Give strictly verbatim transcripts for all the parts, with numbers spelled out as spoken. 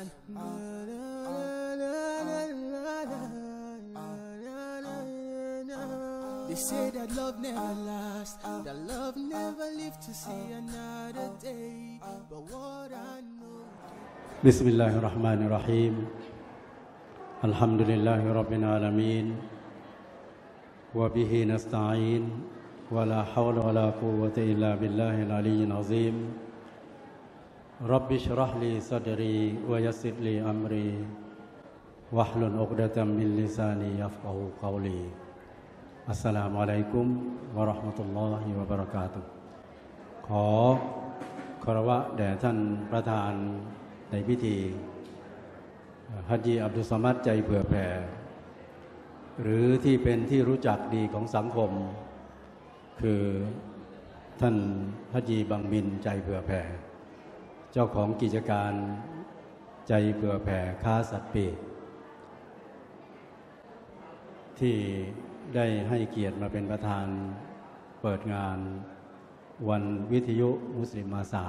They say that love never lasts, that love never lives to see another day. But what I know. Bismillahirrahmanirrahim. Alhamdulillahi Rabbil Alameen. Wa bihi nasta'in. Wa la hawla wa la quwwata illa billahil aliyyil azim. Rabbi shrah li sadri wa yassir li amri. Wahlul 'uqdatam min lisani yafqahu qawli.อัสสลามุอะลัยกุมวะเราะห์มะตุลลอฮิวะบะเราะกาตุฮ์ขอคารวะแด่ท่านประธานในพิธีฮัจญีอับดุลซอมัดใจเผื่อแผ่หรือที่เป็นที่รู้จักดีของสังคมคือท่านฮัจญีบังมินใจเผื่อแผ่เจ้าของกิจการใจเผื่อแผ่ค้าสัตว์ปีกที่ได้ให้เกียรติมาเป็นประธานเปิดงานวันวิทยุมุสลิมอาสา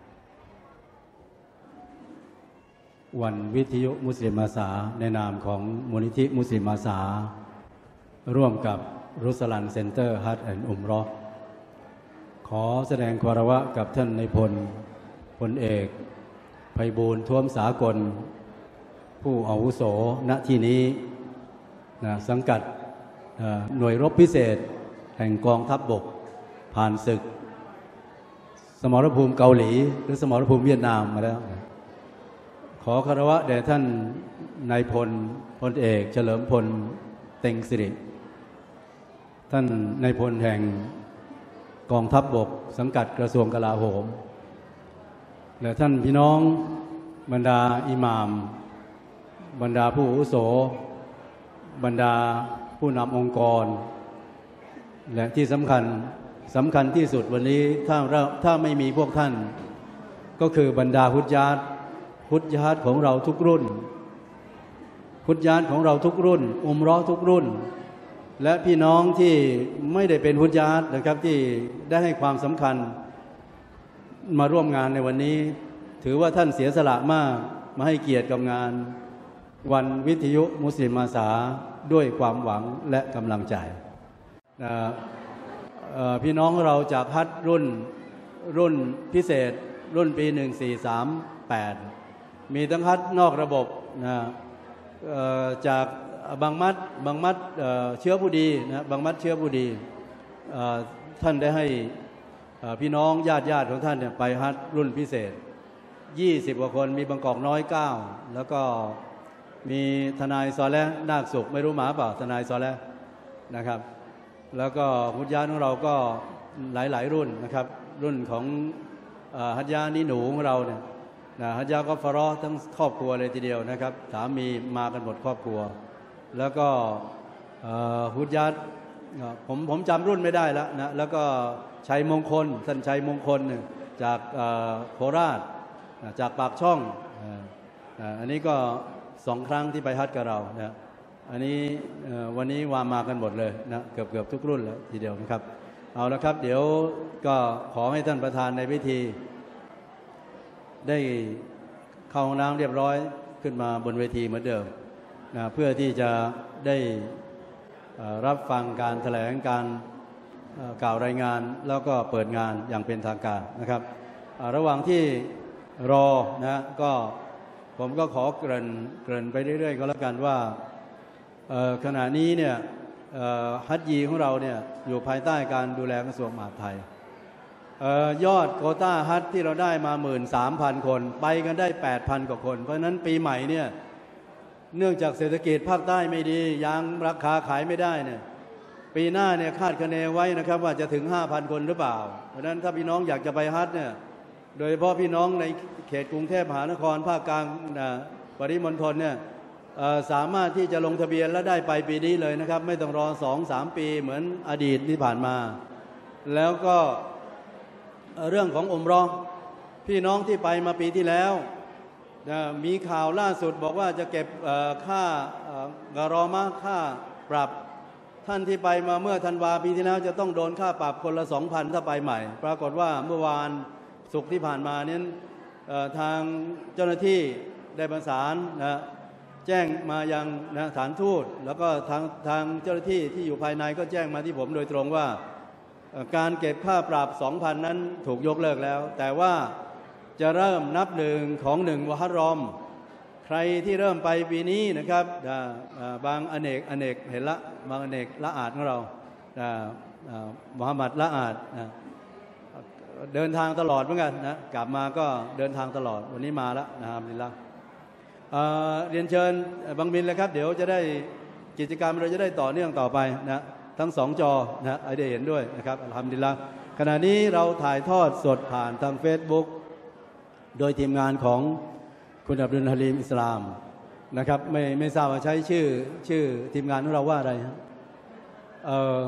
วันวิทยุมุสลิมอาสาในนามของมูลนิธิมุสลิมอาสาร่วมกับรุสลันเซ็นเตอร์ฮัจญ์แอนด์อุมเราะห์ขอแสดงความระวะกับท่านนายพลพลเอกไพบูลย์ท้วมสากลผู้อาวุโสณที่นี้นะสังกัดหน่วยรบพิเศษแห่งกองทัพบกผ่านศึกสมรภูมิเกาหลีหรือสมรภูมิเวียดนามมาแล้วขอคารวะแด่ท่านนายพลพลเอกเฉลิมพลเต็งสิริท่านนายพลแห่งกองทัพบกสังกัดกระทรวงกลาโหมและท่านพี่น้องบรรดาอิหม่ามบรรดาผู้อาวุโสบรรดาผู้นำองค์กรและที่สำคัญสำคัญที่สุดวันนี้ถ้าถ้าไม่มีพวกท่านก็คือบรรดาฮุจญาตฮุจญาตของเราทุกรุ่นฮุจญาตของเราทุกรุ่นอุมเราะห์ทุกรุ่นและพี่น้องที่ไม่ได้เป็นฮุจญาตนะครับที่ได้ให้ความสำคัญมาร่วมงานในวันนี้ถือว่าท่านเสียสละมากมาให้เกียรติกับงานวันวิทยุมุสลิมอาสาด้วยความหวังและกำลังใจพี่น้องเราจากฮัจญ์รุ่นรุ่นพิเศษรุ่นปีหนึ่งสี่สามแปดมีทั้งฮัจญ์นอกระบบนะจากบางมัดบางมัดเชื้อผู้ดีนะบางมัดเชื้อผู้ดีท่านได้ให้พี่น้องญาติญาติของท่านเนี่ยไปฮัจญ์รุ่นพิเศษยี่สิบกว่าคนมีบางกอกน้อยเก้าแล้วก็มีทนายซอเลห์นาคสุขไม่รู้หมาเปล่าทนายซอเลห์นะครับแล้วก็ฮุจญาตของเราก็หลายๆรุ่นนะครับรุ่นของฮัจญานี่หนูของเราเนี่ยนะฮัจญาก็ฟะเราะห์ทั้งครอบครัวเลยทีเดียวนะครับสามีมากันหมดครอบครัวแล้วก็ฮุจญาตผมผมจำรุ่นไม่ได้แล้วนะแล้วก็ชัยมงคลท่านชัยมงคลจากโคราชจากปากช่องอันนี้ก็สองครั้งที่ไปฮัจญ์กับเรานะอันนี้วันนี้วามากันหมดเลยนะเกือบเกือบทุกรุ่นแล้วทีเดียวนะครับเอาละครับเดี๋ยวก็ขอให้ท่านประธานในพิธีได้เข้าห้องน้ำเรียบร้อยขึ้นมาบนเวทีเหมือนเดิมนะเพื่อที่จะได้รับฟังการแถลงการกล่าวรายงานแล้วก็เปิดงานอย่างเป็นทางการนะครับระหว่างที่รอนะก็ผมก็ขอเกริ่นเกริ่นไปเรื่อยๆก็แล้วกันว่าขณะนี้เนี่ยฮัจญีของเราเนี่ยอยู่ภายใต้การดูแลกระทรวงมหาดไทยยอดโควต้าฮัจที่เราได้มา หนึ่งหมื่นสามพัน คนไปกันได้ แปดพัน กว่าคนเพราะฉะนั้นปีใหม่เนี่ยเนื่องจากเศรษฐกิจภาคใต้ไม่ดียางราคาขายไม่ได้เนี่ยปีหน้าเนี่ยคาดคะเนไว้นะครับว่าจะถึง ห้าพัน คนหรือเปล่าเพราะฉะนั้นถ้าพี่น้องอยากจะไปฮัจเนี่ยโดยเฉพาะพี่น้องในเขตกรุงเทพมหานครภาคกลางปริมณฑลเนี่ยสามารถที่จะลงทะเบียนและได้ไปปีนี้เลยนะครับไม่ต้องรอ สองถึงสาม ปีเหมือนอดีตที่ผ่านมาแล้วก็เรื่องของอุมเราะห์พี่น้องที่ไปมาปีที่แล้วมีข่าวล่าสุดบอกว่าจะเก็บค่ากะรอมะค่าปรับท่านที่ไปมาเมื่อธันวาปีที่แล้วจะต้องโดนค่าปรับคนละ สองพัน ถ้าไปใหม่ปรากฏว่าเมื่อวานศุกร์ที่ผ่านมานี้ทางเจ้าหน้าที่ได้ประสานนะแจ้งมายังนะสถานทูตแล้วก็ทางทางเจ้าหน้าที่ที่อยู่ภายในก็แจ้งมาที่ผมโดยตรงว่าการเก็บค่าปรับ สองพัน นั้นถูกยกเลิกแล้วแต่ว่าจะเริ่มนับหนึ่งของหนึ่งมุฮัรรอมใครที่เริ่มไปปีนี้นะครับบางอเนกอเนกเห็นละบางอเนกละอาดของเรามุฮัมมัดละอาดเดินทางตลอดเหมือนกันนะกลับมาก็เดินทางตลอดวันนี้มาแล้วนะครับนี่ละเรียนเชิญบางบินเลยครับเดี๋ยวจะได้กิจกรรมเราจะได้ต่อเนื่องต่อไปนะทั้งสองจอนะให้ได้เห็นด้วยนะครับอัลฮัมดุลิลละห์ขณะนี้เราถ่ายทอดสดผ่านทาง Facebook โดยทีมงานของคุณอับดุลฮะลีมอิสลามนะครับไม่ไม่ทราบว่าใช้ชื่อชื่อทีมงานของเราว่าอะไรฮะเอ่อ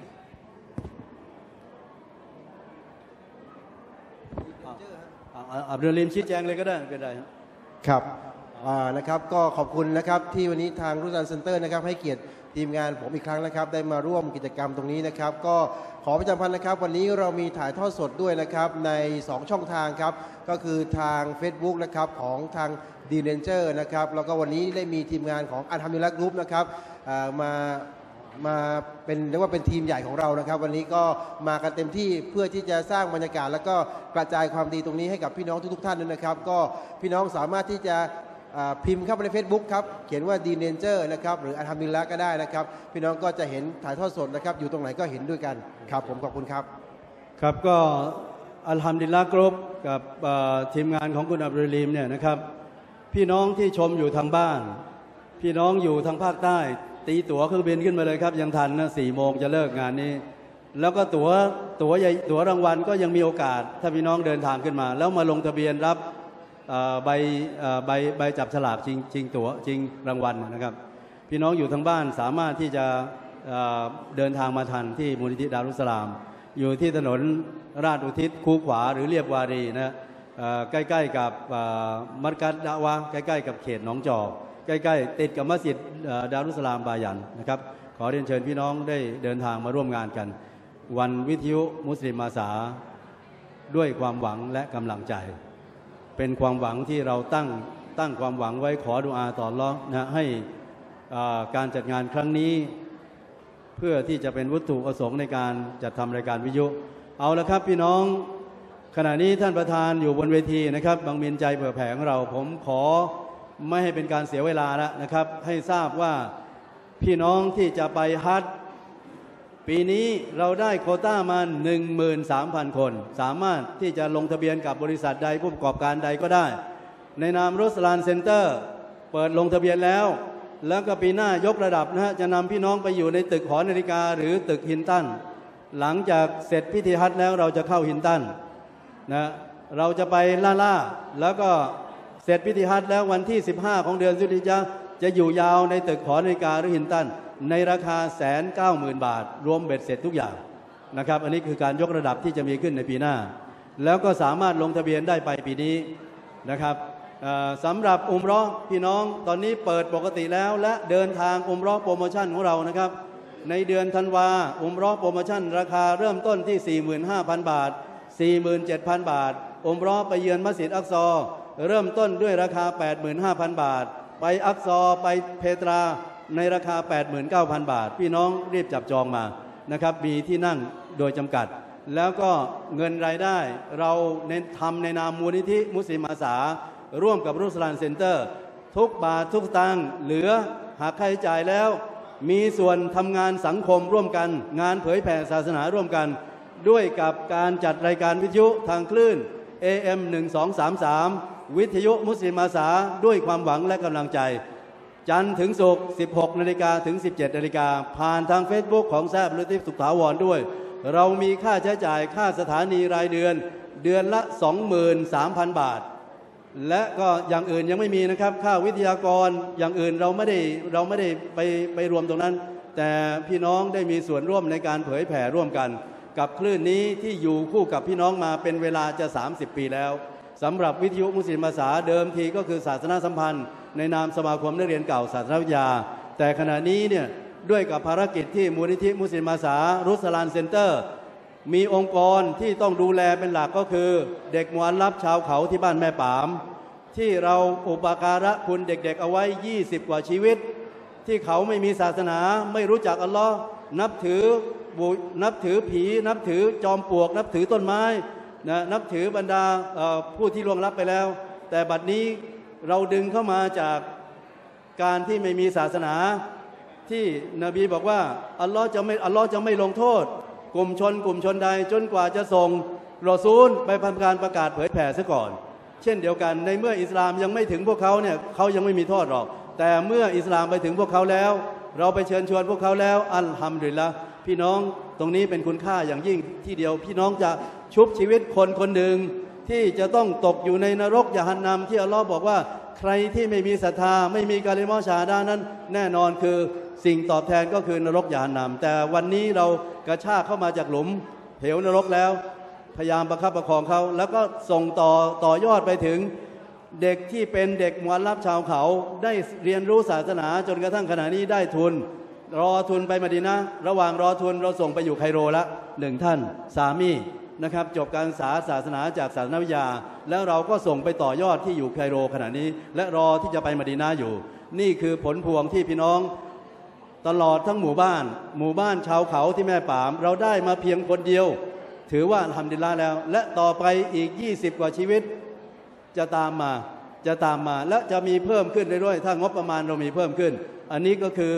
อับดุลฮะลีมชี้แจงเลยก็ได้ก็ได้ครับนะครับก็ขอบคุณนะครับที่วันนี้ทางรุสานเซ็นเตอร์นะครับให้เกียรติทีมงานผมอีกครั้งนะครับได้มาร่วมกิจกรรมตรงนี้นะครับก็ขอประชาสัมพันธ์นะครับวันนี้เรามีถ่ายทอดสดด้วยนะครับในสองช่องทางครับก็คือทาง Facebook นะครับของทางดีเรนเจอร์นะครับแล้วก็วันนี้ได้มีทีมงานของอัลฮัมดุลิลละห์กรุ๊ปนะครับมามาเป็นเรียกว่าเป็นทีมใหญ่ของเรานะครับวันนี้ก็มากันเต็มที่เพื่อที่จะสร้างบรรยากาศแล้วก็กระจายความดีตรงนี้ให้กับพี่น้องทุกๆท่านด้วยนะครับก็พี่น้องสามารถที่จะพิมพ์เข้าไปใน Facebook ครับเขียนว่าดีเนเจอร์นะครับหรืออัลฮัมดุลิลละห์ก็ได้นะครับพี่น้องก็จะเห็นถ่ายทอดสดนะครับอยู่ตรงไหนก็เห็นด้วยกันครับผมขอบคุณครับครับก็อัลฮัมดุลิลละห์กรุ๊ปกับทีมงานของคุณอับดุลลีมเนี่ยนะครับพี่น้องที่ชมอยู่ทางบ้านพี่น้องอยู่ทางภาคใต้ตีตั๋วเครื่องบินขึ้นมาเลยครับยังทันนะสี่โมงจะเลิกงานนี้แล้วก็ตั๋วตั๋วใหญ่ตั๋วรางวัลก็ยังมีโอกาสถ้าพี่น้องเดินทางขึ้นมาแล้วมาลงทะเบียนรับใบใบใบจับฉลากจริงจริงตั๋วจริงรางวัลนะครับพี่น้องอยู่ทางบ้านสามารถที่จะเดินทางมาทันที่มูลนิธิดารุสสลามอยู่ที่ถนนราชอุทิศคูขวาหรือเรียบวารีนะใกล้ๆกับมัสยิดดะวะใกล้ๆกับเขตหนองจอกใกล้ๆติดกับมัสยิดดารุสสลามบายันนะครับขอเรียนเชิญพี่น้องได้เดินทางมาร่วมงานกันวันวิทยุมุสลิมอาสาด้วยความหวังและกำลังใจเป็นความหวังที่เราตั้งตั้งความหวังไว้ขอดุอาต่ออัลเลาะห์นะให้การจัดงานครั้งนี้เพื่อที่จะเป็นวัตถุประสงค์ในการจัดทำรายการวิทยุเอาละครับพี่น้องขณะนี้ท่านประธานอยู่บนเวทีนะครับบางมินใจเผื่อแผ่ของเราผมขอไม่ให้เป็นการเสียเวลาแล้วนะครับให้ทราบว่าพี่น้องที่จะไปฮัจญ์ปีนี้เราได้โควต้ามา หนึ่งหมื่นสามพัน คนสามารถที่จะลงทะเบียนกับบริษัทใดผู้ประกอบการใดก็ได้ในนามรุสลานเซ็นเตอร์เปิดลงทะเบียนแล้วแล้วก็ปีหน้ายกระดับนะฮะจะนำพี่น้องไปอยู่ในตึกหอนาฬิกาหรือตึกฮินตันหลังจากเสร็จพิธีฮัจญ์แล้วเราจะเข้าฮินตันนะเราจะไปล่าล่าแล้วก็เสร็จพิธีฮัจญ์แล้ววันที่สิบห้าของเดือนซุลฮิจญะห์จะอยู่ยาวในตึกหอนาฬิกาหรือฮินตันในราคา หนึ่งแสนเก้าหมื่น บาทรวมเบ็ดเสร็จทุกอย่างนะครับอันนี้คือการยกระดับที่จะมีขึ้นในปีหน้าแล้วก็สามารถลงทะเบียนได้ไปปีนี้นะครับสำหรับอุมเราะห์พี่น้องตอนนี้เปิดปกติแล้วและเดินทางอุมเราะห์โปรโมชั่นของเรานะครับในเดือนธันวาอุมเราะห์โปรโมชั่นราคาเริ่มต้นที่ สี่หมื่นห้าพัน บาท สี่หมื่นเจ็ดพัน บาทอุมเราะห์ไปเยือนมัสยิดอักซอเริ่มต้นด้วยราคา แปดหมื่นห้าพัน บาทไปอักซอไปเพตราในราคา แปดหมื่นเก้าพัน บาทพี่น้องรีบจับจองมานะครับมีที่นั่งโดยจำกัดแล้วก็เงินรายได้เราเน้นทำในนามมูลนิธิมุสลิมอาสาร่วมกับรุสลานเซ็นเตอร์ทุกบาททุกสตางค์เหลือหากค่าใช้จ่ายแล้วมีส่วนทำงานสังคมร่วมกันงานเผยแผ่ศาสนาร่วมกันด้วยกับการจัดรายการวิทยุทางคลื่น เอ เอ็ม หนึ่งสองสามสาม วิทยุมุสลิมอาสาด้วยความหวังและกำลังใจจันทร์ถึงศุกร์ สิบหกนาฬิกา ถึง สิบเจ็ดนาฬิกาผ่านทาง Facebook ของแซบลุติฟสุขถาวรด้วยเรามีค่าใช้จ่ายค่าสถานีรายเดือนเดือนละ สองหมื่นสามพัน บาทและก็อย่างอื่นยังไม่มีนะครับค่าวิทยากรอย่างอื่นเราไม่ได้เราไม่ได้ไปไปรวมตรงนั้นแต่พี่น้องได้มีส่วนร่วมในการเผยแผ่ร่วมกันกับคลื่นนี้ที่อยู่คู่กับพี่น้องมาเป็นเวลาจะสามสิบปีแล้วสำหรับวิทยุมุสลิมอาสาเดิมทีก็คือศาสนาสัมพันธ์ในนามสมาคมนักเรียนเก่าศาสนาวิทยาแต่ขณะนี้เนี่ยด้วยกับภารกิจที่มูลนิธิมุสลิมอาสารุสลานเซ็นเตอร์มีองค์กรที่ต้องดูแลเป็นหลักก็คือเด็กมุอัลลัฟชาวเขาที่บ้านแม่ปามที่เราอุปการะคุณเด็กๆเอาไว้ยี่สิบกว่าชีวิตที่เขาไม่มีศาสนาไม่รู้จักอัลลอฮ์นับถือบุนับถือผีนับถือจอมปลวกนับถือต้นไม้นะนับถือบรรดาผู้ที่ล่วงลับไปแล้วแต่บัดนี้เราดึงเข้ามาจากการที่ไม่มีศาสนาที่นบีบอกว่าอัลลอฮ์จะไม่อัลลอฮ์จะไม่ลงโทษกลุ่มชนกลุ่มชนใดจนกว่าจะส่งรอซูลไปทำการประกาศเผยแผ่ซะก่อนเช่นเดียวกันในเมื่ออิสลามยังไม่ถึงพวกเขาเนี่ยเขายังไม่มีโทษหรอกแต่เมื่ออิสลามไปถึงพวกเขาแล้วเราไปเชิญชวนพวกเขาแล้วอัลฮัมดุลิลละห์พี่น้องตรงนี้เป็นคุณค่าอย่างยิ่งที่เดียวพี่น้องจะชุบชีวิตคนคนหนึ่งที่จะต้องตกอยู่ในนรกยะฮันนัมที่อัลลอฮ์บอกว่าใครที่ไม่มีศรัทธาไม่มีกาลิมะชาฮาดะห์นั้นแน่นอนคือสิ่งตอบแทนก็คือนรกยะฮันนัมแต่วันนี้เรากระชากเข้ามาจากหลุมเหวนรกแล้วพยายามประคับประคองเขาแล้วก็ส่งต่อต่อยอดไปถึงเด็กที่เป็นเด็กมุอัลลัฟชาวเขาได้เรียนรู้ศาสนาจนกระทั่งขณะนี้ได้ทุนรอทุนไปมะดีนะห์ระหว่างรอทุนเราส่งไปอยู่ไคโรละหนึ่งท่านสามีนะครับจบการศึกษาศาสนาจากศาสนวิทยาแล้วเราก็ส่งไปต่อยอดที่อยู่ไคโรขณะนี้และรอที่จะไปมะดีนะห์อยู่นี่คือผลพวงที่พี่น้องตลอดทั้งหมู่บ้านหมู่บ้านชาวเขาที่แม่ป่ามเราได้มาเพียงคนเดียวถือว่าอัลฮัมดุลิลละห์แล้วและต่อไปอีกยี่สิบกว่าชีวิตจะตามมาจะตามมาและจะมีเพิ่มขึ้นเรื่อยๆถ้างบประมาณเรามีเพิ่มขึ้นอันนี้ก็คื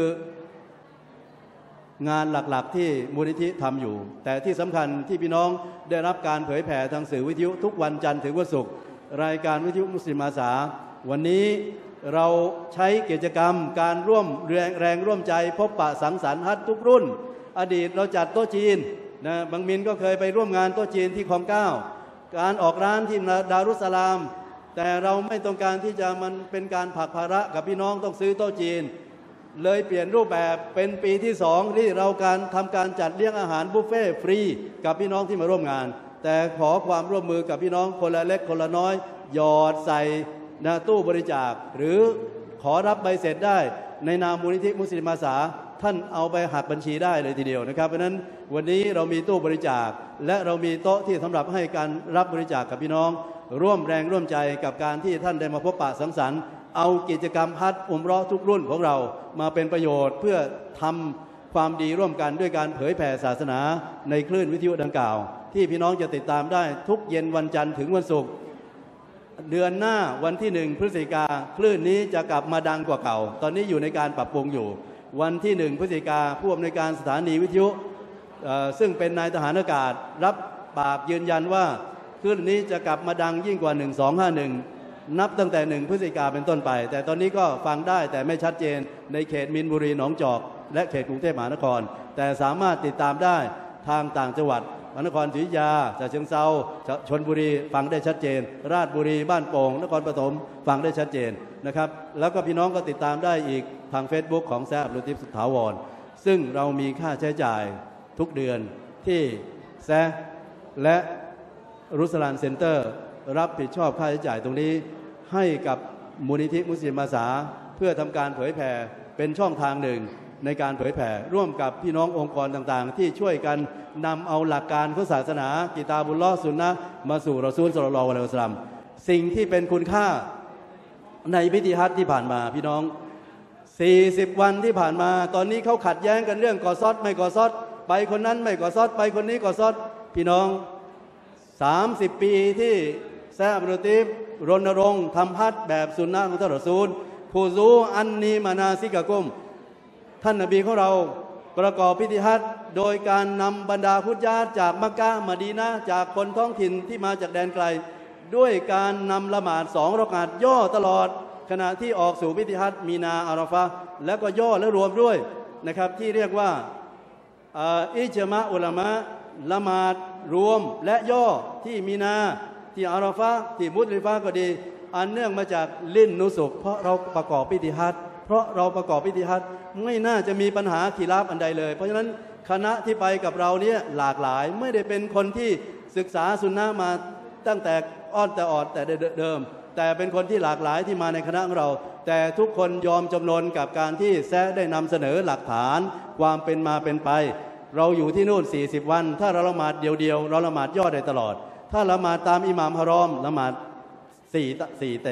องานหลักๆที่มูลนิธิทำอยู่แต่ที่สำคัญที่พี่น้องได้รับการเผยแผ่ทางสื่อวิทยุทุกวันจันทร์ถึงวันศุกร์รายการวิทยุมุสลิมอาสาวันนี้เราใช้กิจกรรมการร่วมแรงแรงร่วมใจพบปะสังสรรค์ฮัจญ์ทุกรุ่นอดีตเราจัดโต๊ะจีนนะบางมินก็เคยไปร่วมงานโต๊ะจีนที่คลองเก้าการออกร้านที่ดารุสสลามแต่เราไม่ต้องการที่จะมันเป็นการผลักภาระกับพี่น้องต้องซื้อโต๊ะจีนเลยเปลี่ยนรูปแบบเป็นปีที่สองที่เราการทำการจัดเลี้ยงอาหารบุฟเฟ่ฟรีกับพี่น้องที่มาร่วมงานแต่ขอความร่วมมือกับพี่น้องคนละเล็กคนละน้อยหยอดใส่หน้าตู้บริจาคหรือขอรับใบเสร็จได้ในนามมูลนิธิมุสลิมอาสาท่านเอาไปหักบัญชีได้เลยทีเดียวนะครับเพราะนั้นวันนี้เรามีตู้บริจาคและเรามีโต๊ะที่สำหรับให้การรับบริจาคกับพี่น้องร่วมแรงร่วมใจกับการที่ท่านได้มาพบปะสังสรรค์เอากิจกรรมฮัจญ์อุมเราะห์ทุกรุ่นของเรามาเป็นประโยชน์เพื่อทำความดีร่วมกันด้วยการเผยแผ่ศาสนาในคลื่นวิทยุดังกล่าวที่พี่น้องจะติดตามได้ทุกเย็นวันจันทร์ถึงวันศุกร์เดือนหน้าวันที่หนึ่งพฤศจิกาคลื่นนี้จะกลับมาดังกว่าเก่าตอนนี้อยู่ในการปรับปรุงอยู่วันที่หนึ่งพฤศจิกาผู้อำนวยการสถานีวิทยุซึ่งเป็นนายทหารอากาศรับปากยืนยันว่าคลื่นนี้จะกลับมาดังยิ่งกว่าหนึ่งสองห้าหนึ่งนับตั้งแต่หนึ่งพฤศจิกาเป็นต้นไปแต่ตอนนี้ก็ฟังได้แต่ไม่ชัดเจนในเขตมีนบุรีหนองจอกและเขตกรุงเทพมหานครแต่สามารถติดตามได้ทางต่างจังหวัดพระนครศรีอยุธยาฉะเชิงเทราชลบุรีฟังได้ชัดเจนราชบุรีบ้านโป่งนครปฐมฟังได้ชัดเจนนะครับแล้วก็พี่น้องก็ติดตามได้อีกทาง Facebook ของแซฟ ลูติฟ สุขถาวรซึ่งเรามีค่าใช้จ่ายทุกเดือนที่แซฟและรุสลานเซ็นเตอร์รับผิดชอบค่าใช้จ่ายตรงนี้ให้กับมูลนิธิมุสลิมอาสาเพื่อทำการเผยแผ่เป็นช่องทางหนึ่งในการเผยแผ่ร่วมกับพี่น้ององค์กรต่างๆที่ช่วยกันนำเอาหลักการของศาสนากิตาบุลลอฮ์ซุนนะห์มาสู่รอซูล ศ็อลลัลลอฮุอะลัยฮิวะซัลลัมสิ่งที่เป็นคุณค่าในพิธีฮัจญ์ที่ผ่านมาพี่น้องสี่สิบวันที่ผ่านมาตอนนี้เขาขัดแย้งกันเรื่องกอซอดไม่กอซอดไปคนนั้นไม่กอซอดไปคนนี้กอซอดพี่น้องสามสิบปีที่แซฟ ลูติฟรณรงค์ทำฮัจญ์แบบสุนนะห์ของท่านรอซูลฟูซูอันนีมานาซิกะกุมท่านนบีของเราประกอบพิธีฮัจญ์โดยการนำบรรดาพุทธญาติจากมักกะห์มะดีนะห์จากคนท้องถิ่นที่มาจากแดนไกลด้วยการนำละหมาดสองรอกาตย่อตลอดขณะที่ออกสู่พิธีฮัจญ์มีนาอาราฟะห์แล้วก็ย่อและรวมด้วยนะครับที่เรียกว่าอิจมะอุลามะละหมาดรวมและย่อที่มีนาที่อาราฟะห์ที่มุซลิฟะห์ก็ดีอันเนื่องมาจากลิ้นนุสุกเพราะเราประกอบพิธีฮัจญ์เพราะเราประกอบพิธีฮัจญ์ไม่น่าจะมีปัญหาขีลาฟอันใดเลยเพราะฉะนั้นคณะที่ไปกับเราเนี่ยหลากหลายไม่ได้เป็นคนที่ศึกษาสุนนะมาตั้งแต่อ้อนแต่ออดแต่เดิมแต่เป็นคนที่หลากหลายที่มาในคณะของเราแต่ทุกคนยอมจำนนกับการที่แซะได้นำเสนอหลักฐานความเป็นมาเป็นไปเราอยู่ที่นู่นสี่สิบวันถ้าเราละหมาดเดียวๆเราละหมาดย่อได้ตลอดถ้าละหมาดตามอิหม่ามฮารอมละหมาดสี่สี่เต็ม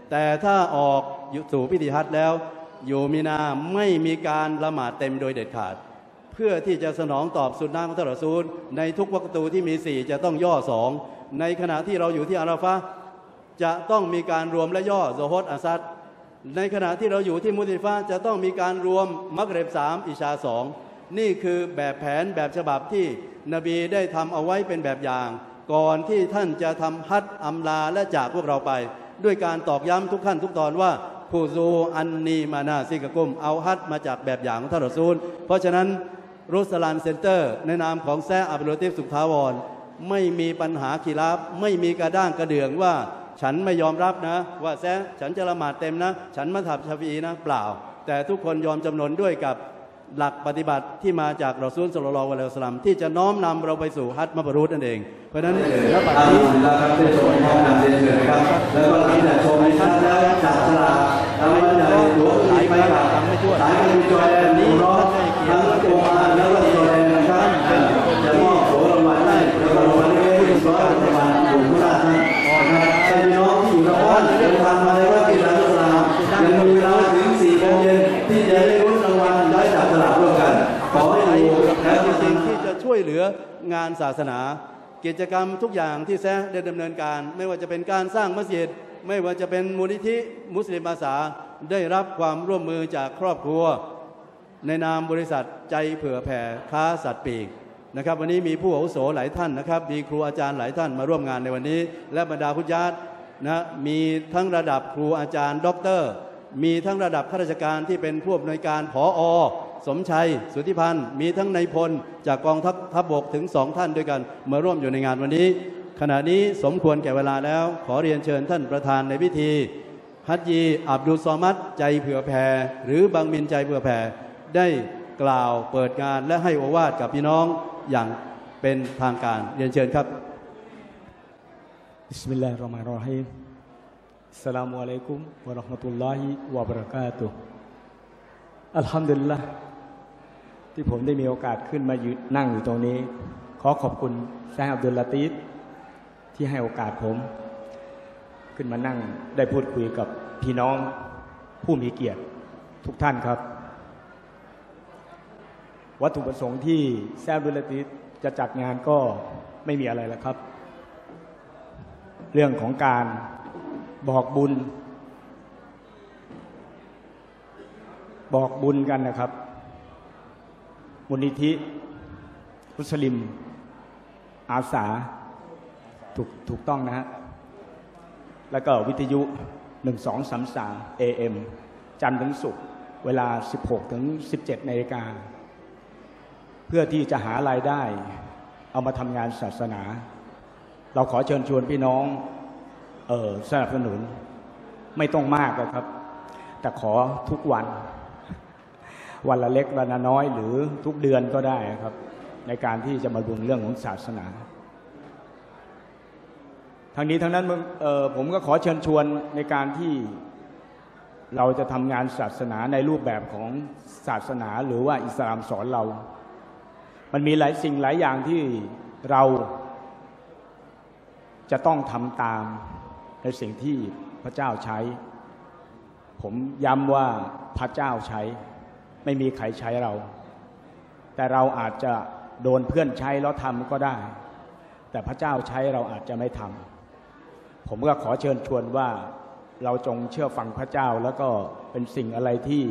แต่ถ้าออกสู่พิธีฮัจญ์แล้วอยู่มีนาไม่มีการละหมาดเต็มโดยเด็ดขาดเพื่อที่จะสนองตอบสุนนะของท่านรอซูลในทุกวักตูที่มีสี่จะต้องย่อสองในขณะที่เราอยู่ที่อาราฟะห์จะต้องมีการรวมและย่อโซฮดอาซัดในขณะที่เราอยู่ที่มุซลิฟะห์จะต้องมีการรวมมักริบสามอิชาสองนี่คือแบบแผนแบบฉบับที่นบีได้ทำเอาไว้เป็นแบบอย่างก่อนที่ท่านจะทำฮัจญ์อำลาและจากพวกเราไปด้วยการตอกย้ำทุกขั้นทุกตอนว่าคูซูอันนีมานาซิกะกุมเอาฮัจญ์มาจากแบบอย่างของท่านรอซูลเพราะฉะนั้นรุสลันเซ็นเตอร์ในนามของแซะอับดุลลาติฟสุขถาวรไม่มีปัญหาขีลาฟไม่มีกระด้างกระเดื่องว่าฉันไม่ยอมรับนะว่าแซะฉันจะละหมาดเต็มนะฉันมัธยับชาฟีอีนะเปล่าแต่ทุกคนยอมจำนนด้วยกับหลักปฏิบัติที่มาจากรอซูลศ็อลลัลลอฮุอะลัยฮิวะซัลลัมที่จะน้อมนำเราไปสู่ฮัจญ์มับรูรนั่นเองเพราะฉะนั้นแล้วปัจจุบันนะครับได้ชมพร้อมกันเรียนเชิญครับแล้วก็หลังจากชมในท่านแล้วจับฉลากรางวัลใหญ่ตัวสายไปกับสายไปจอยแอนนี้ร้องทั้งตัวมาแล้วก็จอยแอนนะครับจะมอบของรางวัลให้แล้วก็รางวัลให้ผู้สมัครรางวัลกลุ่มผู้ล่าท่านนะครับใครน้องที่อยู่ทางบ้านเดินทางมาในวัดกิจการศาสนายังมีเวลาถึงสี่โมงเย็นที่จะได้ลุ้นรางวัลได้จับฉลากร่วมกันขอให้ดูและจริงๆที่จะช่วยเหลืองานศาสนากิจกรรมทุกอย่างที่แซะได้ดำเนินการไม่ว่าจะเป็นการสร้างมัสยิดไม่ว่าจะเป็นมูลนิธิมุสลิมอาสาได้รับความร่วมมือจากครอบครัวในนามบริษัทใจเผื่อแผ่ค้าสัตว์ปีกนะครับวันนี้มีผู้อาวุโสหลายท่านนะครับมีครูอาจารย์หลายท่านมาร่วมงานในวันนี้และบรรดาผู้ญาตินะมีทั้งระดับครูอาจารย์ด็อกเตอร์มีทั้งระดับข้าราชการที่เป็นผู้อำนวยการผอ.สมชัยสุทธิพันธ์มีทั้งนายพลจากกองทัพทัพบกถึงสองท่านด้วยกันมาร่วมอยู่ในงานวันนี้ขณะนี้สมควรแก่เวลาแล้วขอเรียนเชิญท่านประธานในพิธีฮัจญีอับดุลซอมัดใจเผื่อแผ่หรือบังมินใจเผื่อแผ่ได้กล่าวเปิดงานและให้โอวาทกับพี่น้องอย่างเป็นทางการเรียนเชิญครับบิสมิลลาฮิรเราะห์มานิรเราะฮีมอัสสลามุอะลัยกุมวะเราะห์มะตุลลอฮิวะบะเราะกาตุฮ์อัลฮัมดุลิลลาห์ที่ผมได้มีโอกาสขึ้นมายืนนั่งอยู่ตรงนี้ขอขอบคุณแซะอับดุลลาตีฟที่ให้โอกาสผมขึ้นมานั่งได้พูดคุยกับพี่น้องผู้มีเกียรติทุกท่านครับวัตถุประสงค์ที่แซะอับดุลลาตีฟจะจัดงานก็ไม่มีอะไรแล้วครับเรื่องของการบอกบุญบอกบุญกันนะครับมูลนิธิมุสลิมอาสาถูกถูกต้องนะฮะแล้วก็วิทยุหนึ่ง สอง สาม สาม เอ เอ็ม จันทร์ถึงศุกร์เวลา สิบหก ถึง สิบเจ็ด นาฬิกาเพื่อที่จะหารายได้เอามาทำงานศาสนาเราขอเชิญชวนพี่น้องเออสนับสนุนไม่ต้องมากนะครับแต่ขอทุกวันวันละเล็กวันละน้อยหรือทุกเดือนก็ได้ครับในการที่จะมาดูเรื่องของศาสนาทั้งนี้ทั้งนั้นเอ่อผมก็ขอเชิญชวนในการที่เราจะทำงานศาสนาในรูปแบบของศาสนาหรือว่าอิสลามสอนเรามันมีหลายสิ่งหลายอย่างที่เราจะต้องทำตามในสิ่งที่พระเจ้าใช้ผมย้ำว่าพระเจ้าใช้ไม่มีใครใช้เราแต่เราอาจจะโดนเพื่อนใช้แล้วทำก็ได้แต่พระเจ้าใช้เราอาจจะไม่ทำผมก็ขอเชิญชวนว่าเราจงเชื่อฟังพระเจ้าแล้วก็เป็นสิ่งอะไรที่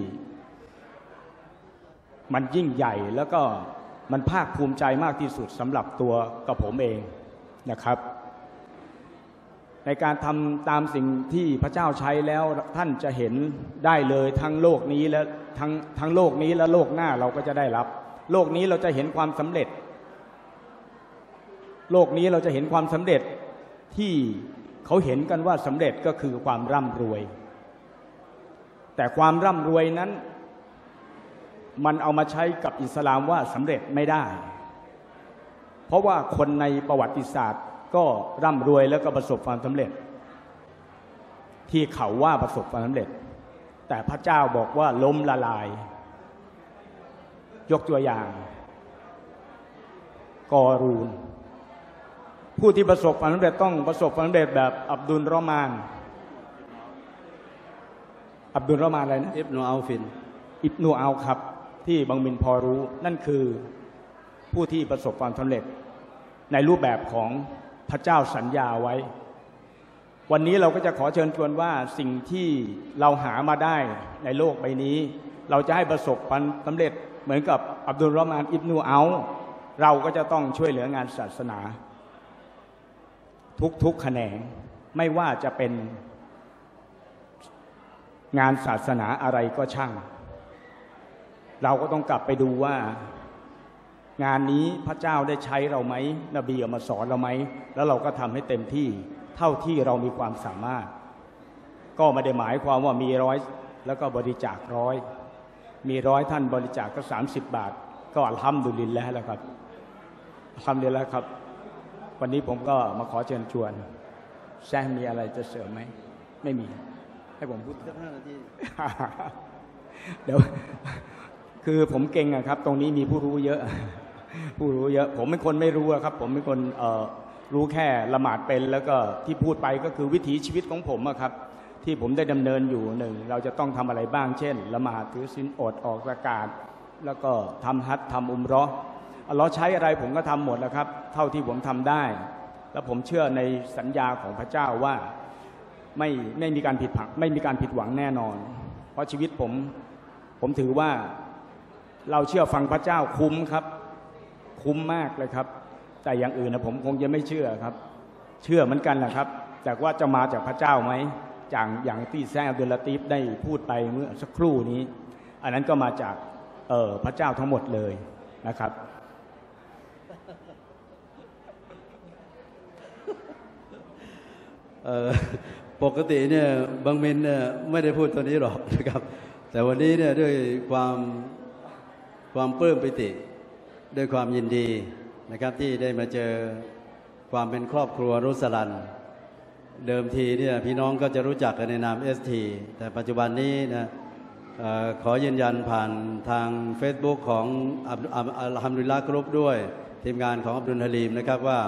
มันยิ่งใหญ่แล้วก็มันภาคภูมิใจมากที่สุดสำหรับตัวกับผมเองนะครับในการทำตามสิ่งที่พระเจ้าใช้แล้วท่านจะเห็นได้เลยทั้งโลกนี้และทั้งทั้งโลกนี้และโลกหน้าเราก็จะได้รับโลกนี้เราจะเห็นความสำเร็จโลกนี้เราจะเห็นความสำเร็จที่เขาเห็นกันว่าสำเร็จก็คือความร่ำรวยแต่ความร่ำรวยนั้นมันเอามาใช้กับอิสลามว่าสำเร็จไม่ได้เพราะว่าคนในประวัติศาสตร์ก็ร่ำรวยแล้วก็ประสบความสำเร็จที่เขาว่าประสบความสำเร็จแต่พระเจ้าบอกว่าล้มละลายยกตัวอย่างกอรูนผู้ที่ประสบความสำเร็จต้องประสบความสำเร็จแบบอับดุลรอมานอับดุลรอห์มานอะไรนะอิบนุอัลฟินอิบนุอัลครับที่บางมินพอรู้นั่นคือผู้ที่ประสบความสำเร็จในรูปแบบของพระเจ้าสัญญาไว้วันนี้เราก็จะขอเชิญชวนว่าสิ่งที่เราหามาได้ในโลกใบนี้เราจะให้ประสบความสำเร็จเหมือนกับอับดุลรอห์มานอิบนุอัลเราก็จะต้องช่วยเหลืองานศาสนาทุกๆแขนงไม่ว่าจะเป็นงานศาสนาอะไรก็ช่างเราก็ต้องกลับไปดูว่างานนี้พระเจ้าได้ใช้เราไหมนบีเอามาสอนเราไหมแล้วเราก็ทำให้เต็มที่เท่าที่เรามีความสามารถก็ไม่ได้หมายความว่ามีร้อยแล้วก็บริจาคร้อยมีร้อยท่านบริจาคก็สามสิบบาทก็อัลฮัมดุลิลละห์แล้วครับอัลฮัมดุลิลละห์ครับวันนี้ผมก็มาขอเชิญชวนแซมมีอะไรจะเสริมไหมไม่มีให้ผมพูดสักห้านาทีเดี๋ยวคือผมเก่งอะครับตรงนี้มีผู้รู้เยอะผู้รู้เยอะผมเป็นคนไม่รู้ครับผมเป็นคนเอ่อรู้แค่ละหมาดเป็นแล้วก็ที่พูดไปก็คือวิถีชีวิตของผมอะครับที่ผมได้ดำเนินอยู่หนึ่งเราจะต้องทำอะไรบ้างเช่นละหมาดถือศีลอดออกซะกาตแล้วก็ทำฮัจญ์ทำอุมเราะห์อัลเลาะห์ใช้อะไรผมก็ทำหมดแล้วครับเท่าที่ผมทำได้แล้วผมเชื่อในสัญญาของพระเจ้าว่าไม่ไม่มีการผิดผักไม่มีการผิดหวังแน่นอนเพราะชีวิตผมผมถือว่าเราเชื่อฟังพระเจ้าคุ้มครับคุ้มมากเลยครับแต่อย่างอื่นนะผมคงจะไม่เชื่อครับเชื่อเหมือนกันแหละครับแต่ว่าจะมาจากพระเจ้าไหมอย่างอย่างที่แซมอับดุลลาตีฟได้พูดไปเมื่อสักครู่นี้อันนั้นก็มาจากเอ่อพระเจ้าทั้งหมดเลยนะครับปกติเนี่ยบางมินเนี่ยไม่ได้พูดตัวนี้หรอกนะครับแต่วันนี้เนี่ยด้วยความความปลื้มปิติด้วยความยินดีนะครับที่ได้มาเจอความเป็นครอบครัวรุสลันเดิมทีเนี่ยพี่น้องก็จะรู้จักกันในนาม เอส ที แต่ปัจจุบันนี้นะเอ่อขอยืนยันผ่านทาง Facebook ของอัลฮัมดุลิลละห์กรุ๊ปด้วยทีมงานของอับดุลฮะลีมนะครับว่า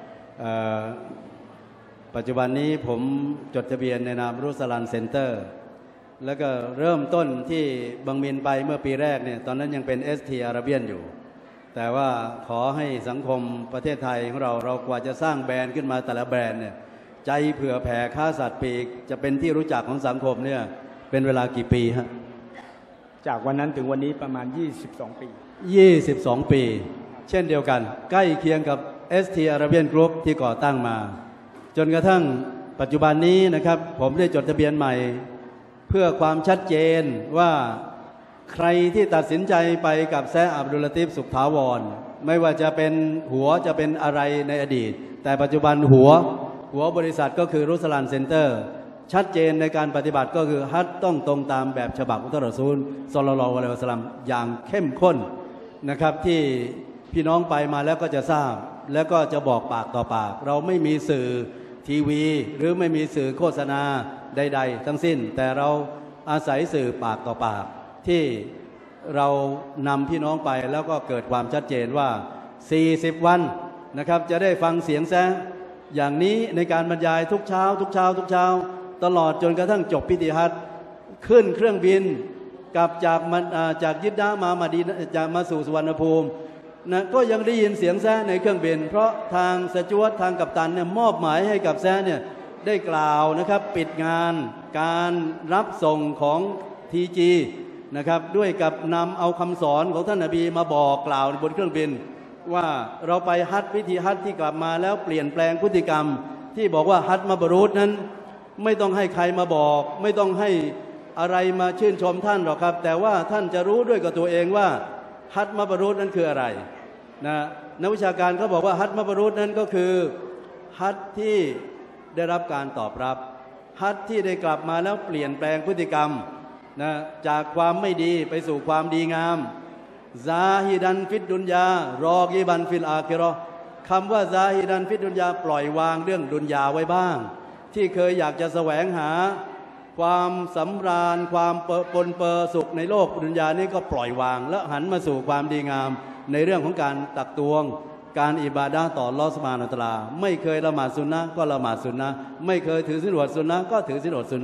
ปัจจุบันนี้ผมจดทะเบียนในนามรุสลันเซ็นเตอร์แล้วก็เริ่มต้นที่บางมินไปเมื่อปีแรกเนี่ยตอนนั้นยังเป็น เอส ที อาราเบียนอยู่แต่ว่าขอให้สังคมประเทศไทยของเราเรากว่าจะสร้างแบรนด์ขึ้นมาแต่ละแบรนด์เนี่ยใจเผื่อแผ่ค้าสัตว์ปีกจะเป็นที่รู้จักของสังคมเนี่ยเป็นเวลากี่ปีฮะจากวันนั้นถึงวันนี้ประมาณยี่สิบสองปียี่สิบสองปีเช่นเดียวกันใกล้เคียงกับ เอส ที Arabian Group ที่ก่อตั้งมาจนกระทั่งปัจจุบันนี้นะครับผมได้จดทะเบียนใหม่เพื่อความชัดเจนว่าใครที่ตัดสินใจไปกับแซะอับดุลลาตีฟสุขถาวรไม่ว่าจะเป็นหัวจะเป็นอะไรในอดีตแต่ปัจจุบันหัวหัวบริษัทก็คือรุสลันเซ็นเตอร์ชัดเจนในการปฏิบัติก็คือฮัจญ์ต้องตรงตามแบบฉบับอุตรอซูลศ็อลลัลลอฮุอะลัยฮิวะซัลลัมอย่างเข้มข้นนะครับที่พี่น้องไปมาแล้วก็จะทราบแล้วก็จะบอกปากต่อปากเราไม่มีสื่อทีวีหรือไม่มีสื่อโฆษณาใดๆทั้งสิ้นแต่เราอาศัยสื่อปากต่อปากที่เรานำพี่น้องไปแล้วก็เกิดความชัดเจนว่าสี่สิบวันนะครับจะได้ฟังเสียงแซะอย่างนี้ในการบรรยายทุกเช้าทุกเช้าทุกเช้าตลอดจนกระทั่งจบพิธีฮัจญ์ขึ้นเครื่องบินกลับจากมันจากยิดดะห์มามาดีจะมาสู่สุวรรณภูมินะก็ยังได้ยินเสียงแซะในเครื่องบินเพราะทางสจ๊วตทางกัปตันเนี่ยมอบหมายให้กับแซะเนี่ยได้กล่าวนะครับปิดงานการรับส่งของทีจีนะครับด้วยกับนำเอาคำสอนของท่านนบีมาบอกกล่าวบนเครื่องบินว่าเราไปฮัจญ์พิธีฮัจญ์ที่กลับมาแล้วเปลี่ยนแปลงพฤติกรรมที่บอกว่าฮัจญ์มับรูรนั้นไม่ต้องให้ใครมาบอกไม่ต้องให้อะไรมาชื่นชมท่านหรอกครับแต่ว่าท่านจะรู้ด้วยกับตัวเองว่าฮัจญ์มับรูรนั้นคืออะไรนะนักวิชาการเขาบอกว่าฮัจญ์มับรูรนั้นก็คือฮัจญ์ที่ได้รับการตอบรับฮัจญ์ที่ได้กลับมาแล้วเปลี่ยนแปลงพฤติกรรมนะจากความไม่ดีไปสู่ความดีงามซาฮิดันฟิดดุนยารอกีบันฟิลอาคิเราะห์คำว่าซาฮิดันฟิดดุนยาปล่อยวางเรื่องดุนยาไว้บ้างที่เคยอยากจะแสวงหาความสำราญความปนเปื้อสุขในโลกดุนยานี้ก็ปล่อยวางแล้วหันมาสู่ความดีงามในเรื่องของการตักตวงการอิบาดะห์ต่ออัลเลาะห์ซุบฮานะฮูวะตะอาลาไม่เคยละหมาดซุนนะห์ก็ละหมาดซุนนะห์ไม่เคยถือศีลอดซุนนะห์ก็ถือศีลอดซุนนะห์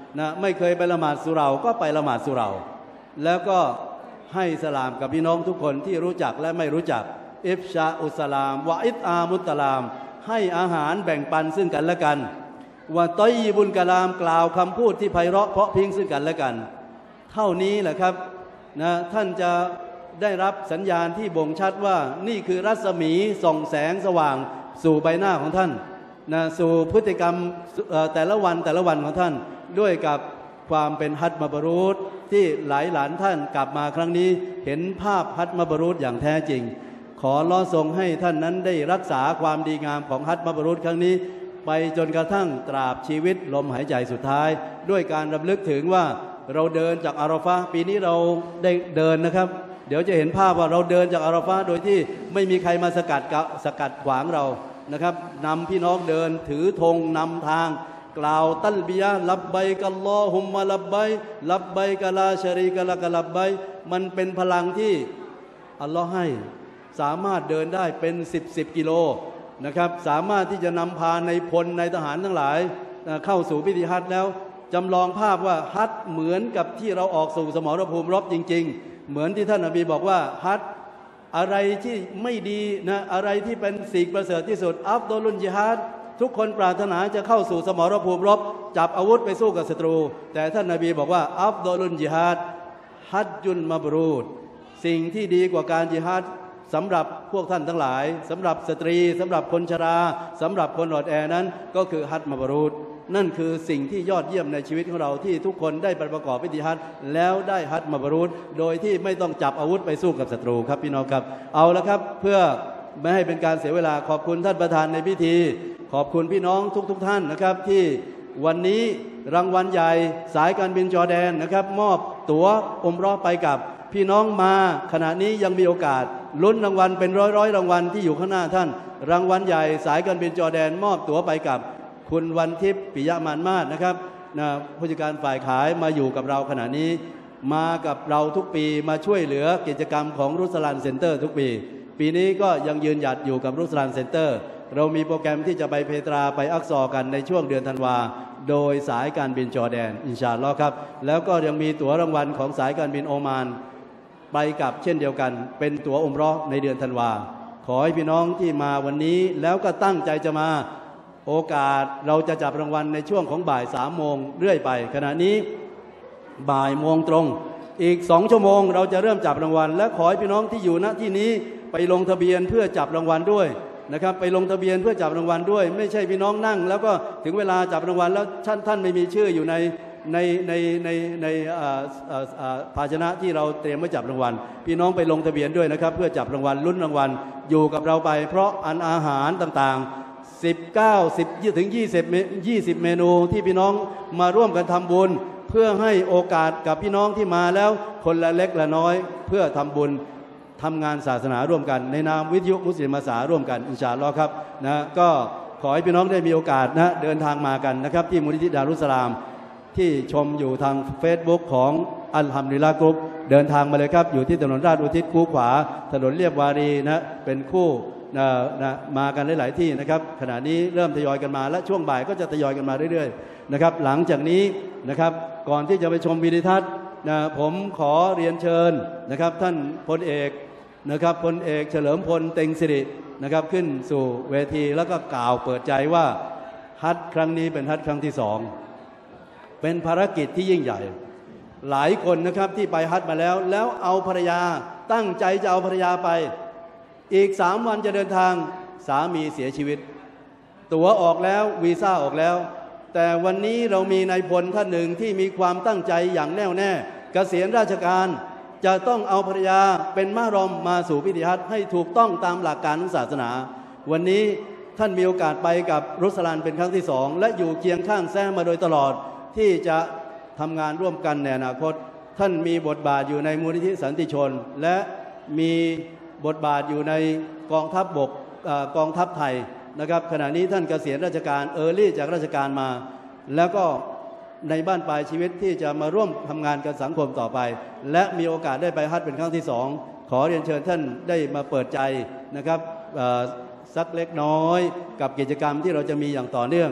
นะไม่เคยไปละหมาดสุเราก็ไปละหมาดสุเราแล้วก็ให้สลามกับพี่น้องทุกคนที่รู้จักและไม่รู้จักอิฟชาอุสลามวะอิตอามุตตลามให้อาหารแบ่งปันซึ่งกันและกันวะตอยยิบุลกะลามกล่าวคำพูดที่ไพเราะเพราะพริ้งซึ่งกันและกันเท่านี้แหละครับนะท่านจะได้รับสัญญาณที่บ่งชัดว่านี่คือรัศมีส่องแสงสว่างสู่ใบหน้าของท่านนะสู่พฤติกรรมแต่ละวันแต่ละวันของท่านด้วยกับความเป็นฮัจญ์มับรูรที่หลายหลานท่านกลับมาครั้งนี้เห็นภาพฮัจญ์มับรูรอย่างแท้จริงขอล้อทรงให้ท่านนั้นได้รักษาความดีงามของฮัจญ์มับรูรครั้งนี้ไปจนกระทั่งตราบชีวิตลมหายใจสุดท้ายด้วยการรำลึกถึงว่าเราเดินจากอาราฟะห์ปีนี้เราได้เดินนะครับเดี๋ยวจะเห็นภาพว่าเราเดินจากอาราฟะห์โดยที่ไม่มีใครมาสกัดสกัดขวางเรานะครับนำพี่น้องเดินถือธงนำทางกล่าวตัลบียะห์ลับบัยกัลลอฮุมมะลับบัยลับบัยกะลาชะรีกะละกะลับบัยมันเป็นพลังที่อัลลอฮ์ให้สามารถเดินได้เป็นสิบสิบกิโลนะครับสามารถที่จะนำพาในพลในทหารทั้งหลายเข้าสู่พิธีฮัจญ์แล้วจำลองภาพว่าฮัจญ์เหมือนกับที่เราออกสู่สมรภูมิรบจริงๆเหมือนที่ท่านนบีบอกว่าฮัจญ์อะไรที่ไม่ดีนะอะไรที่เป็นสิ่งประเสริฐที่สุดอัฟฎอลุลญิฮาดทุกคนปรารถนาจะเข้าสู่สมรภูมิรบจับอาวุธไปสู้กับศัตรูแต่ท่านนบีบอกว่าอัฟฎอลุลญิฮาดฮัจญุลมับรูรสิ่งที่ดีกว่าการญิฮาดสำหรับพวกท่านทั้งหลายสำหรับสตรีสำหรับคนชราสำหรับคนอ่อนแอนั้นก็คือฮัจญ์มับรูรนั่นคือสิ่งที่ยอดเยี่ยมในชีวิตของเราที่ทุกคนได้ประกอบพิธีฮัจญ์แล้วได้ฮัจญ์มับรูรโดยที่ไม่ต้องจับอาวุธไปสู้กับศัตรูครับพี่น้องครับเอาละครับเพื่อไม่ให้เป็นการเสียเวลาขอบคุณท่านประธานในพิธีขอบคุณพี่น้องทุกๆ ท่านนะครับที่วันนี้รางวัลใหญ่สายการบินจอร์แดนนะครับมอบตั๋วอุมเราะห์ไปกับพี่น้องมาขณะนี้ยังมีโอกาสลุ้นรางวัลเป็นร้อยร้อยรางวัลที่อยู่ข้างหน้าท่านรางวัลใหญ่สายการบินจอร์แดนมอบตั๋วไปกับคุณวันทิพย์ปิยะมานมาศนะครับนะผู้จัดการฝ่ายขายมาอยู่กับเราขณะนี้มากับเราทุกปีมาช่วยเหลือกิจกรรมของรุสลันเซ็นเตอร์ทุกปีปีนี้ก็ยังยืนหยัดอยู่กับรุสลันเซ็นเตอร์เรามีโปรแกรมที่จะไปเพตราไปอักซอกันในช่วงเดือนธันวาโดยสายการบินจอร์แดนอินชาอัลลอฮ์ครับแล้วก็ยังมีตั๋วรางวัลของสายการบินโอมานไปกับเช่นเดียวกันเป็นตั๋วอุมเราะห์ในเดือนธันวาขอให้พี่น้องที่มาวันนี้แล้วก็ตั้งใจจะมาโอกาสเราจะจับรางวัลในช่วงของบ่ายสามโมงเรื่อยไปขณะนี้บ่ายโมงตรงอีกสองชั่วโมงเราจะเริ่มจับรางวัลและขอให้พี่น้องที่อยู่ณที่นี้ไปลงทะเบียนเพื่อจับรางวัลด้วยนะครับไปลงทะเบียนเพื่อจับรางวัลด้วยไม่ใช่พี่น้องนั่งแล้วก็ถึงเวลาจับรางวัลแล้วท่านท่านไม่มีชื่ออยู่ในในในในในภาชนะที่เราเตรียมไว้จับรางวัลพี่น้องไปลงทะเบียนด้วยนะครับเพื่อจับรางวัลลุ้นรางวัลอยู่กับเราไปเพราะอันอาหารต่างๆสิบเก้า สิบถึงยี่สิบ ยี่สิบเมนูที่พี่น้องมาร่วมกันทำบุญเพื่อให้โอกาสกับพี่น้องที่มาแล้วคนละเล็กละน้อยเพื่อทำบุญทำงานศาสนาร่วมกันในนามวิทยุมุสลิมอาสาร่วมกันอินชาอัลลอฮ์ครับนะก็ขอให้พี่น้องได้มีโอกาสนะเดินทางมากันนะครับที่มูลนิธิดารุสลามที่ชมอยู่ทาง Facebook ของอัลฮัมดุลิลละห์กรุ๊ปเดินทางมาเลยครับอยู่ที่ถนนราชอุทิศคู่ขวาถนนเลียบวารีนะเป็นคู่นะนะมากันหลายๆที่นะครับขณะนี้เริ่มทยอยกันมาและช่วงบ่ายก็จะทยอยกันมาเรื่อยๆนะครับหลังจากนี้นะครับก่อนที่จะไปชมวิดีทัศน์นะผมขอเรียนเชิญนะครับท่านพลเอกนะครับพลเอกเฉลิมพลเต็งสิรินะครับขึ้นสู่เวทีแล้วก็กล่าวเปิดใจว่าฮัจญ์ครั้งนี้เป็นฮัจญ์ครั้งที่สองเป็นภารกิจที่ยิ่งใหญ่หลายคนนะครับที่ไปฮัจญ์มาแล้วแล้วเอาภรรยาตั้งใจจะเอาภรรยาไปอีกสามวันจะเดินทางสามีเสียชีวิตตั๋วออกแล้ววีซ่าออกแล้วแต่วันนี้เรามีนายพลท่านหนึ่งที่มีความตั้งใจอย่างแน่วแน่เกษียณราชการจะต้องเอาภรรยาเป็นมารอมมาสู่พิธีฮัจญ์ให้ถูกต้องตามหลักการของศาสนาวันนี้ท่านมีโอกาสไปกับรุสลันเป็นครั้งที่สองและอยู่เคียงข้างแท้มาโดยตลอดที่จะทำงานร่วมกันในอนาคตท่านมีบทบาทอยู่ในมูลนิธิสันติชนและมีบทบาทอยู่ในกองทัพบกกองทัพไทยนะครับขณะนี้ท่านเกษียณราชการเออร์ลี่จากราชการมาแล้วก็ในบ้านปลายชีวิตที่จะมาร่วมทำงานกับสังคมต่อไปและมีโอกาสได้ไปฮัจญ์เป็นครั้งที่สองขอเรียนเชิญท่านได้มาเปิดใจนะครับสักเล็กน้อยกับกิจกรรมที่เราจะมีอย่างต่อเนื่อง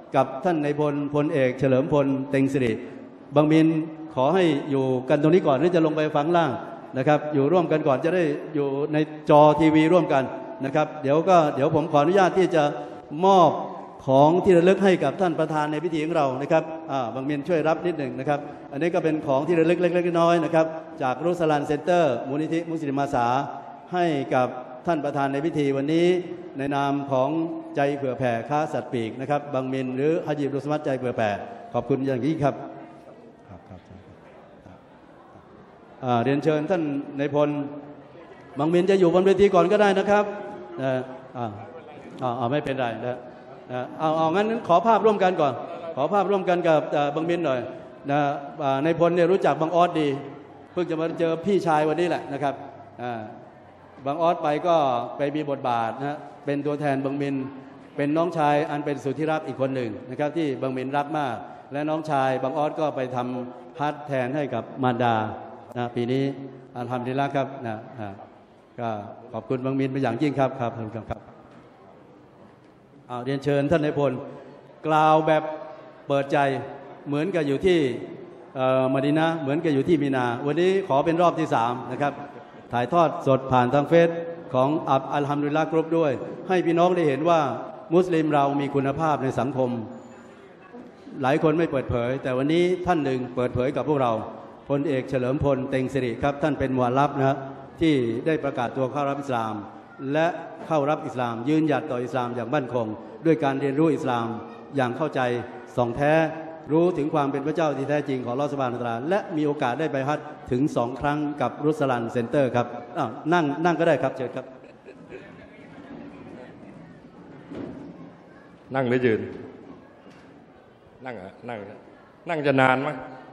กับท่านนายพลพลเอกเฉลิมพลเต็งสิริบางมินขอให้อยู่กันตรงนี้ก่อนหรือจะลงไปฟังล่างนะครับอยู่ร่วมกันก่อนจะได้อยู่ในจอทีวีร่วมกันนะครับเดี๋ยวก็เดี๋ยวผมขออนุญาตที่จะมอบของที่ระลึกให้กับท่านประธานในพิธีของเรานะครับอ่าบางมินช่วยรับนิดหนึ่งนะครับอันนี้ก็เป็นของที่ระลึกเล็กๆน้อยๆนะครับจากรุสลันเซ็นเตอร์มูลนิธิมุสลิมอาสาให้กับท่านประธานในพิธีวันนี้ในนามของใจเผื่อแผ่ค้าสัตว์ปีกนะครับบางมินหรือฮาจิบรุสมัตใจเผื่อแผ่ขอบคุณอย่างยิ่งครับเรียนเชิญท่านนายพลบางมินจะอยู่บนเวทีก่อนก็ได้นะครับอ่าอ่าอ่าไม่เป็นไรนะเอาเอางั้นขอภาพร่วมกันก่อนขอภาพร่วมกันกับบางมินหน่อยนะนายพลเนี่ยรู้จักบางออสดีเพิ่งจะมาเจอพี่ชายวันนี้แหละนะครับบางออสไปก็ไปมีบทบาทนะเป็นตัวแทนบางมินเป็นน้องชายอันเป็นสุดที่รักอีกคนหนึ่งนะครับที่บางมินรักมากและน้องชายบางออสก็ไปทำฮัทแทนให้กับมารดานะปีนี้อัลฮัมดุลิลละห์ครับนะก็ขอบคุณบางมินเป็นอย่างยิ่งครับครับครับครับเอาเรียนเชิญท่านนายพลกล่าวแบบเปิดใจเหมือนกับอยู่ที่มะดีนะห์เหมือนกับอยู่ที่มีนาวันนี้ขอเป็นรอบที่สามนะครับถ่ายทอดสดผ่านทางเฟซของอับอัลฮัมดุลิลละห์กรุ๊ปด้วยให้พี่น้องได้เห็นว่ามุสลิมเรามีคุณภาพในสังคมหลายคนไม่เปิดเผยแต่วันนี้ท่านหนึ่งเปิดเผยกับพวกเราพลเอกเฉลิมพลเต็งสิริครับท่านเป็นมุอัลลัฟนะที่ได้ประกาศตัวเข้ารับอิสลามและเข้ารับอิสลามยืนหยัดต่ออิสลามอย่างมั่นคงด้วยการเรียนรู้อิสลามอย่างเข้าใจส่องแท้รู้ถึงความเป็นพระเจ้าที่แท้จริงของอัลเลาะห์ซุบฮานะฮูวะตะอาลาและมีโอกาสได้ไปฮัจญ์ถึงสองครั้งกับรุสลันเซ็นเตอร์ครับอ้าวนั่งนั่งก็ได้ครับเชิญครับนั่งหรือยืนนั่งอ่ะนั่งนั่งจะนานมั้ย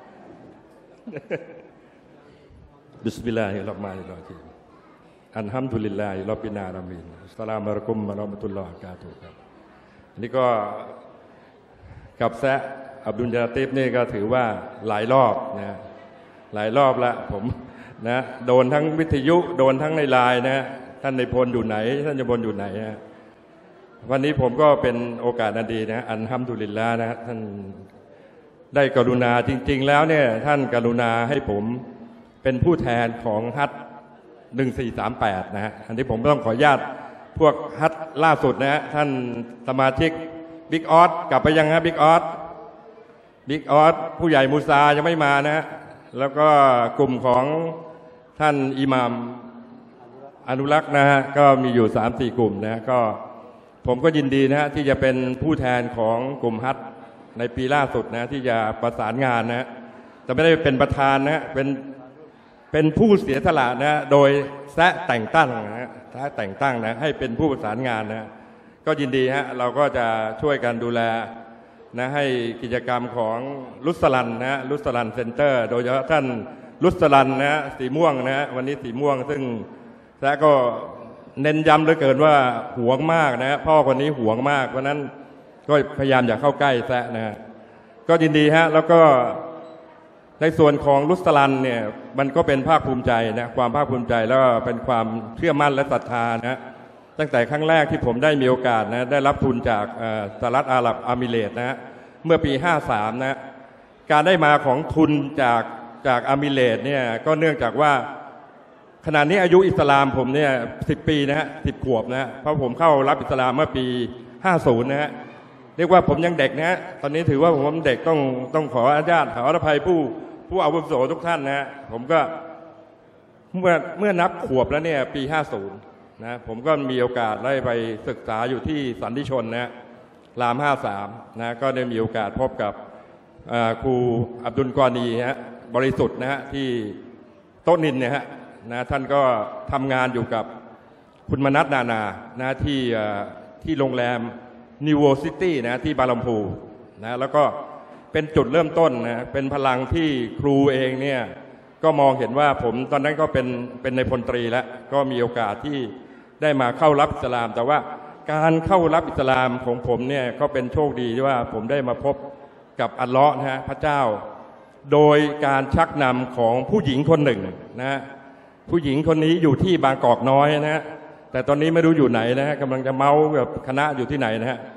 บิสมิลลาฮิรเราะห์มานิรเราะฮีมอัลฮัมดุลิลลาฮิร็อบบิลอาละมีนอัสสลามุอะลัยกุมวะเราะห์มะตุลลอฮิวะบะเราะกาตุฮ์ครับอันนี้ก็กับแซะอับดุลญาติบนี่ก็ถือว่าหลายรอบนะหลายรอบละผมนะโดนทั้งวิทยุโดนทั้งในไลน์นะท่านนายพลอยู่ไหนท่านนายพลอยู่ไหนนะวันนี้ผมก็เป็นโอกาสอันดีนะอัลฮัมดุลิลลาห์นะท่านได้กรุณาจริงๆแล้วเนี่ยท่านกรุณาให้ผมเป็นผู้แทนของฮัทหนึ่งสี่สามแปดนะฮะอันนี้ผมต้องขออนุญาตพวกฮัทล่าสุดนะฮะท่านสมาชิกบิ๊กออสกลับไปยังฮะบิ๊กออสบิ๊กออสผู้ใหญ่มูซายังไม่มานะฮะแล้วก็กลุ่มของท่านอิหม่ามอนุรักษ์นะฮะก็มีอยู่ สามสี่ กลุ่มนะฮะก็ผมก็ยินดีนะฮะที่จะเป็นผู้แทนของกลุ่มฮัทในปีล่าสุดนะที่จะประสานงานนะแต่ไม่ได้เป็นประธานนะเป็นเป็นผู้เสียสละนะโดยแซะแต่งตั้งนะแซะแต่งตั้งนะให้เป็นผู้ประสานงานนะก็ยินดีฮะเราก็จะช่วยกันดูแลนะให้กิจกรรมของรุสลันนะรุสลันเซ็นเตอร์โดยเฉพาะท่านรุสลันนะสีม่วงนะวันนี้สีม่วงซึ่งแซะก็เน้นย้ำเหลือเกินว่าหวงมากนะพ่อคนนี้หวงมากเพราะนั้นก็พยายามอย่าเข้าใกล้แซะนะก็ยินดีฮะแล้วก็ในส่วนของรุสลันเนี่ยมันก็เป็นภาคภูมิใจนะความภาคภูมิใจแล้วก็เป็นความเชื่อมั่นและศรัทธานะตั้งแต่ครั้งแรกที่ผมได้มีโอกาสนะได้รับทุนจากสหรัฐอาหรับอามิเรตส์นะเมื่อปีห้าสามนะการได้มาของทุนจากจากอามิเรตส์เนี่ยก็เนื่องจากว่าขณะนี้อายุอิสลามผมเนี่ยสิบปีนะฮะสิบขวบนะเพราะผมเข้ารับอิสลามเมื่อปีห้าสิบนะฮะเรียกว่าผมยังเด็กนะตอนนี้ถือว่าผมเด็กต้องต้องขออนุญาตขออภัยผู้ผู้อาวุโสทุกท่านนะผมก็เมื่อเมื่อนับขวบแล้วเนี่ยปีห้าสิบนะผมก็มีโอกาสได้ไปศึกษาอยู่ที่สันติชนนะรามห้าสามนะก็ได้มีโอกาสพบกับครูอับดุลกอนีฮะบริสุทธิ์นะฮะที่โต๊ะนินเนี่ยฮะนะท่านก็ทำงานอยู่กับคุณมนัสนานานะที่ที่โรงแรมนิวโวซิตี้นะที่บางลำพูนะแล้วก็เป็นจุดเริ่มต้นนะเป็นพลังที่ครูเองเนี่ยก็มองเห็นว่าผมตอนนั้นก็เป็นเป็นในพลตรีแล้วก็มีโอกาสที่ได้มาเข้ารับอิสลามแต่ว่าการเข้ารับอิสลามของผมเนี่ยก็เป็นโชคดีที่ว่าผมได้มาพบกับอัลเลาะห์นะฮะพระเจ้าโดยการชักนำของผู้หญิงคนหนึ่งนะผู้หญิงคนนี้อยู่ที่บางกอกน้อยนะฮะแต่ตอนนี้ไม่รู้อยู่ไหนนะฮะกำลังจะเมากับคณะอยู่ที่ไหนนะฮะ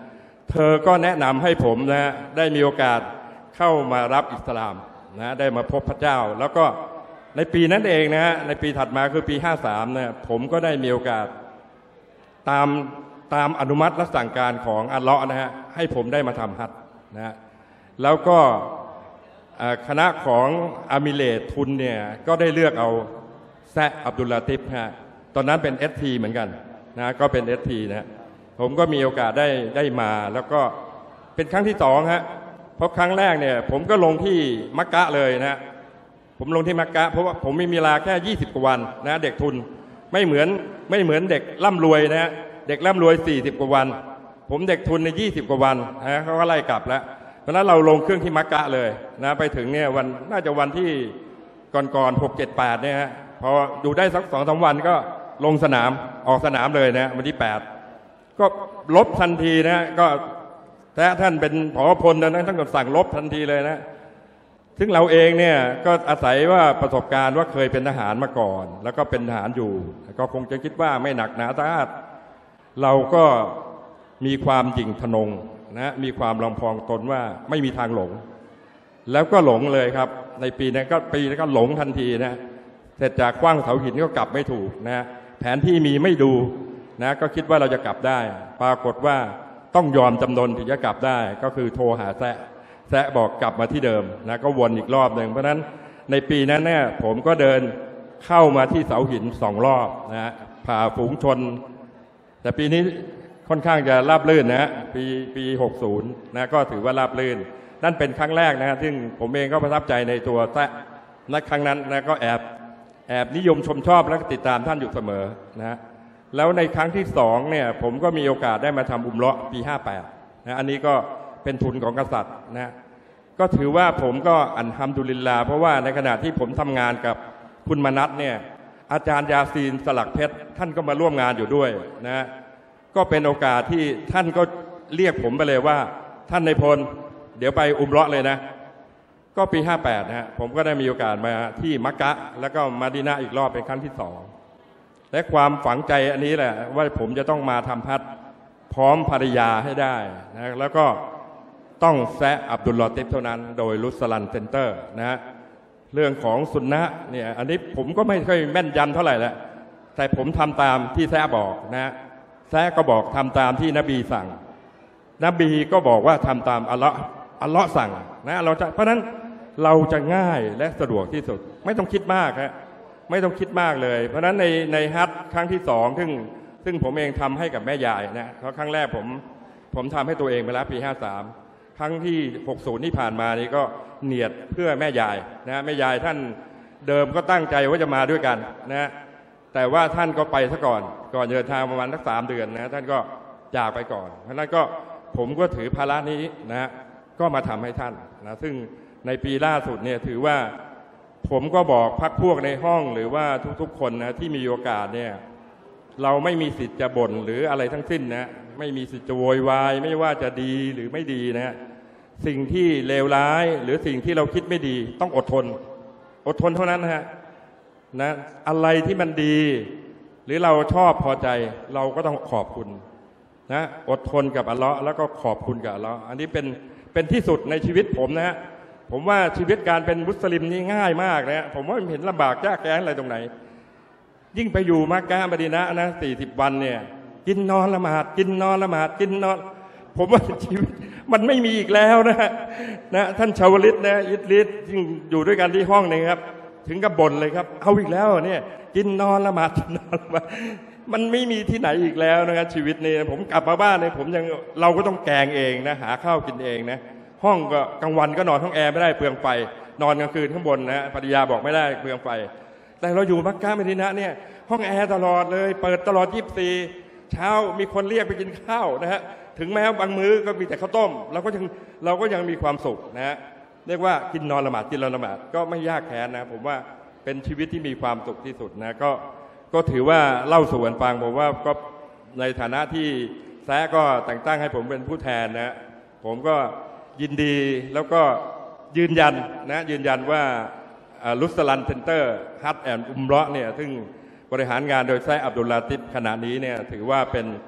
เธอก็แนะนำให้ผมนะได้มีโอกาสเข้ามารับอิสลามนะได้มาพบพระเจ้าแล้วก็ในปีนั้นเองนะฮะในปีถัดมาคือปีห้าสามนะผมก็ได้มีโอกาสตามตามอนุมัติและสั่งการของอัลเลาะห์นะฮะให้ผมได้มาทำฮัจญ์นะฮะแล้วก็คณะของอามิเลตทุนเนี่ยก็ได้เลือกเอาแซะอับดุลลาติฟฮะตอนนั้นเป็น เอส ที เหมือนกันนะก็เป็น เอส ที นะผมก็มีโอกาสได้ได้มาแล้วก็เป็นครั้งที่สองฮะเพราะครั้งแรกเนี่ยผมก็ลงที่มักกะเลยนะผมลงที่มักกะเพราะว่าผมมีเวลาแค่ยี่สิบกว่าวันนะเด็กทุนไม่เหมือนไม่เหมือนเด็กร่ำรวยนะเด็กร่ำรวยสี่สิบกว่าวันผมเด็กทุนในยี่สิบกว่าวันนะเขาก็ไล่กลับแล้วเพราะนั้นเราลงเครื่องที่มักกะเลยนะไปถึงเนี่ยวันน่าจะวันที่ก่อนๆหกเจ็ดแปดเนี่ยฮะพออยู่ได้สักสองสามวันก็ลงสนามออกสนามเลยนะวันที่แปดก็ลบทันทีนะก็แต่ท่านเป็นผอพลนะท่านก็สั่งลบทันทีเลยนะซึ่งเราเองเนี่ยก็อาศัยว่าประสบการณ์ว่าเคยเป็นทหารมาก่อนแล้วก็เป็นทหารอยู่ก็คงจะคิดว่าไม่หนักหนาสาหัสเราก็มีความหยิ่งทะนงนะมีความลำพองตนว่าไม่มีทางหลงแล้วก็หลงเลยครับในปีนั้นก็ปีนั้นก็หลงทันทีนะเสร็จจากกว้างเสาหินก็กลับไม่ถูกนะแผนที่มีไม่ดูนะก็คิดว่าเราจะกลับได้ปรากฏว่าต้องยอมจำนนถึงจะกลับได้ก็คือโทรหาแซะแซะบอกกลับมาที่เดิมนะก็วนอีกรอบหนึ่งเพราะฉะนั้นในปีนั้นเนี่ยผมก็เดินเข้ามาที่เสาหินสองรอบนะผ่าฝูงชนแต่ปีนี้ค่อนข้างจะราบรื่นนะปีปีหกสิบนะก็ถือว่าราบรื่นนั่นเป็นครั้งแรกนะซึ่งผมเองก็ประทับใจในตัวแซะในครั้งนั้นนะก็แอบแอบนิยมชมชอบและติดตามท่านอยู่เสมอนะแล้วในครั้งที่สองเนี่ยผมก็มีโอกาสได้มาทำอุมเราะห์ปีห้าแปดนะอันนี้ก็เป็นทุนของกษัตริย์นะก็ถือว่าผมก็อัลฮัมดุลิลลาห์เพราะว่าในขณะที่ผมทำงานกับคุณมนัสเนี่ยอาจารย์ยาซีนสลักเพชรท่านก็มาร่วมงานอยู่ด้วยนะก็เป็นโอกาสที่ท่านก็เรียกผมไปเลยว่าท่านนายพลเดี๋ยวไปอุมเราะห์เลยนะก็ปีห้าแปดนะฮะผมก็ได้มีโอกาสมาที่มักกะแล้วก็มาดีนะห์อีกรอบเป็นครั้งที่สองและความฝังใจอันนี้แหละว่าผมจะต้องมาทำฮัจญ์พร้อมภรรยาให้ได้นะแล้วก็ต้องแซะอับดุลลอติฟเท่านั้นโดยรุสลันเซ็นเตอร์นะเรื่องของสุนนะเนี่ยอันนี้ผมก็ไม่ค่อยแม่นยำเท่าไหร่แล้วแต่ผมทำตามที่แซะบอกนะแซะก็บอกทำตามที่นบีสั่งนบีก็บอกว่าทำตามอัลเลาะห์อัลเลาะห์สั่งนะเราจะเพราะนั้นเราจะง่ายและสะดวกที่สุดไม่ต้องคิดมากฮะไม่ต้องคิดมากเลยเพราะฉะนั้นในในฮัจญ์ครั้งที่สองซึ่งซึ่งผมเองทำให้กับแม่ยายนะเพราะครั้งแรกผมผมทำให้ตัวเองไปแล้วปีห้าสามครั้งที่หกสิบที่ผ่านมานี่ก็เนียดเพื่อแม่ยายนะแม่ยายท่านเดิมก็ตั้งใจว่าจะมาด้วยกันนะแต่ว่าท่านก็ไปซะก่อนก่อนเดินทางประมาณสักสามเดือนนะท่านก็จากไปก่อนเพราะนั้นก็ผมก็ถือภาระนี้นะก็มาทำให้ท่านนะซึ่งในปีล่าสุดเนี่ยถือว่าผมก็บอกพรรคพวกในห้องหรือว่าทุกๆคนนะที่มีโอกาสเนี่ยเราไม่มีสิทธิ์จะบ่นหรืออะไรทั้งสิ้นนะไม่มีสิทธิ์จะโวยวายไม่ว่าจะดีหรือไม่ดีนะสิ่งที่เลวร้ายหรือสิ่งที่เราคิดไม่ดีต้องอดทนอดทนเท่านั้นนะฮะนะอะไรที่มันดีหรือเราชอบพอใจเราก็ต้องขอบคุณนะอดทนกับอัลเลาะห์แล้วก็ขอบคุณกับอัลเลาะห์อันนี้เป็นเป็นที่สุดในชีวิตผมนะฮะผมว่าชีวิตการเป็นมุสลิมนี่ง่ายมากนะผมว่าเห็นลำบากยากแค้นอะไรตรงไหนยิ่งไปอยู่มักกะมะดีนะห์นะสี่สิบวันเนี่ยกินนอนละหมาดกินนอนละหมาดกินนอนผมว่าชีวิตมันไม่มีอีกแล้วนะนะท่านชาวลิตนะอิดลิตยิ่งอยู่ด้วยกันที่ห้องนึงครับถึงกับบ่นเลยครับเอาอีกแล้วเนี่ยกินนอนละหมาดกินนอนละหมาดมันไม่มีที่ไหนอีกแล้วนะครับชีวิตนี้ผมกลับมาบ้านเนี่ยผมยังเราก็ต้องแกงเองนะหาข้าวกินเองนะห้องก็กลางวันก็นอนห้องแอร์ไม่ได้เปลืองไฟนอนกลางคืนข้างบนนะภรรยาบอกไม่ได้เปลืองไฟแต่เราอยู่มักกะมะดีนะห์เนี่ยห้องแอร์ตลอดเลยเปิดตลอดยี่สิบสี่เช้ามีคนเรียกไปกินข้าวนะฮะถึงแม้บางมื้อก็มีแต่ข้าวต้มเราก็ยังเราก็ยังมีความสุขนะฮะเรียกว่ากินนอนละหมาดกินนอนละหมาดก็ไม่ยากแค้นนะผมว่าเป็นชีวิตที่มีความสุขที่สุดนะก็ก็ถือว่าเล่าสู่กันฟังผมว่าก็ในฐานะที่แซะก็แต่งตั้งให้ผมเป็นผู้แทนนะผมก็ยินดีแล้วก็ยืนยันนะยืนยันว่ารุสลันเซ็นเตอร์ฮัจญ์แอนด์อุมเราะห์เนี่ยซึ่งบริหารงานโดยแซะอับดุลลาติฟขณะนี้เนี่ยถือว่าเป็น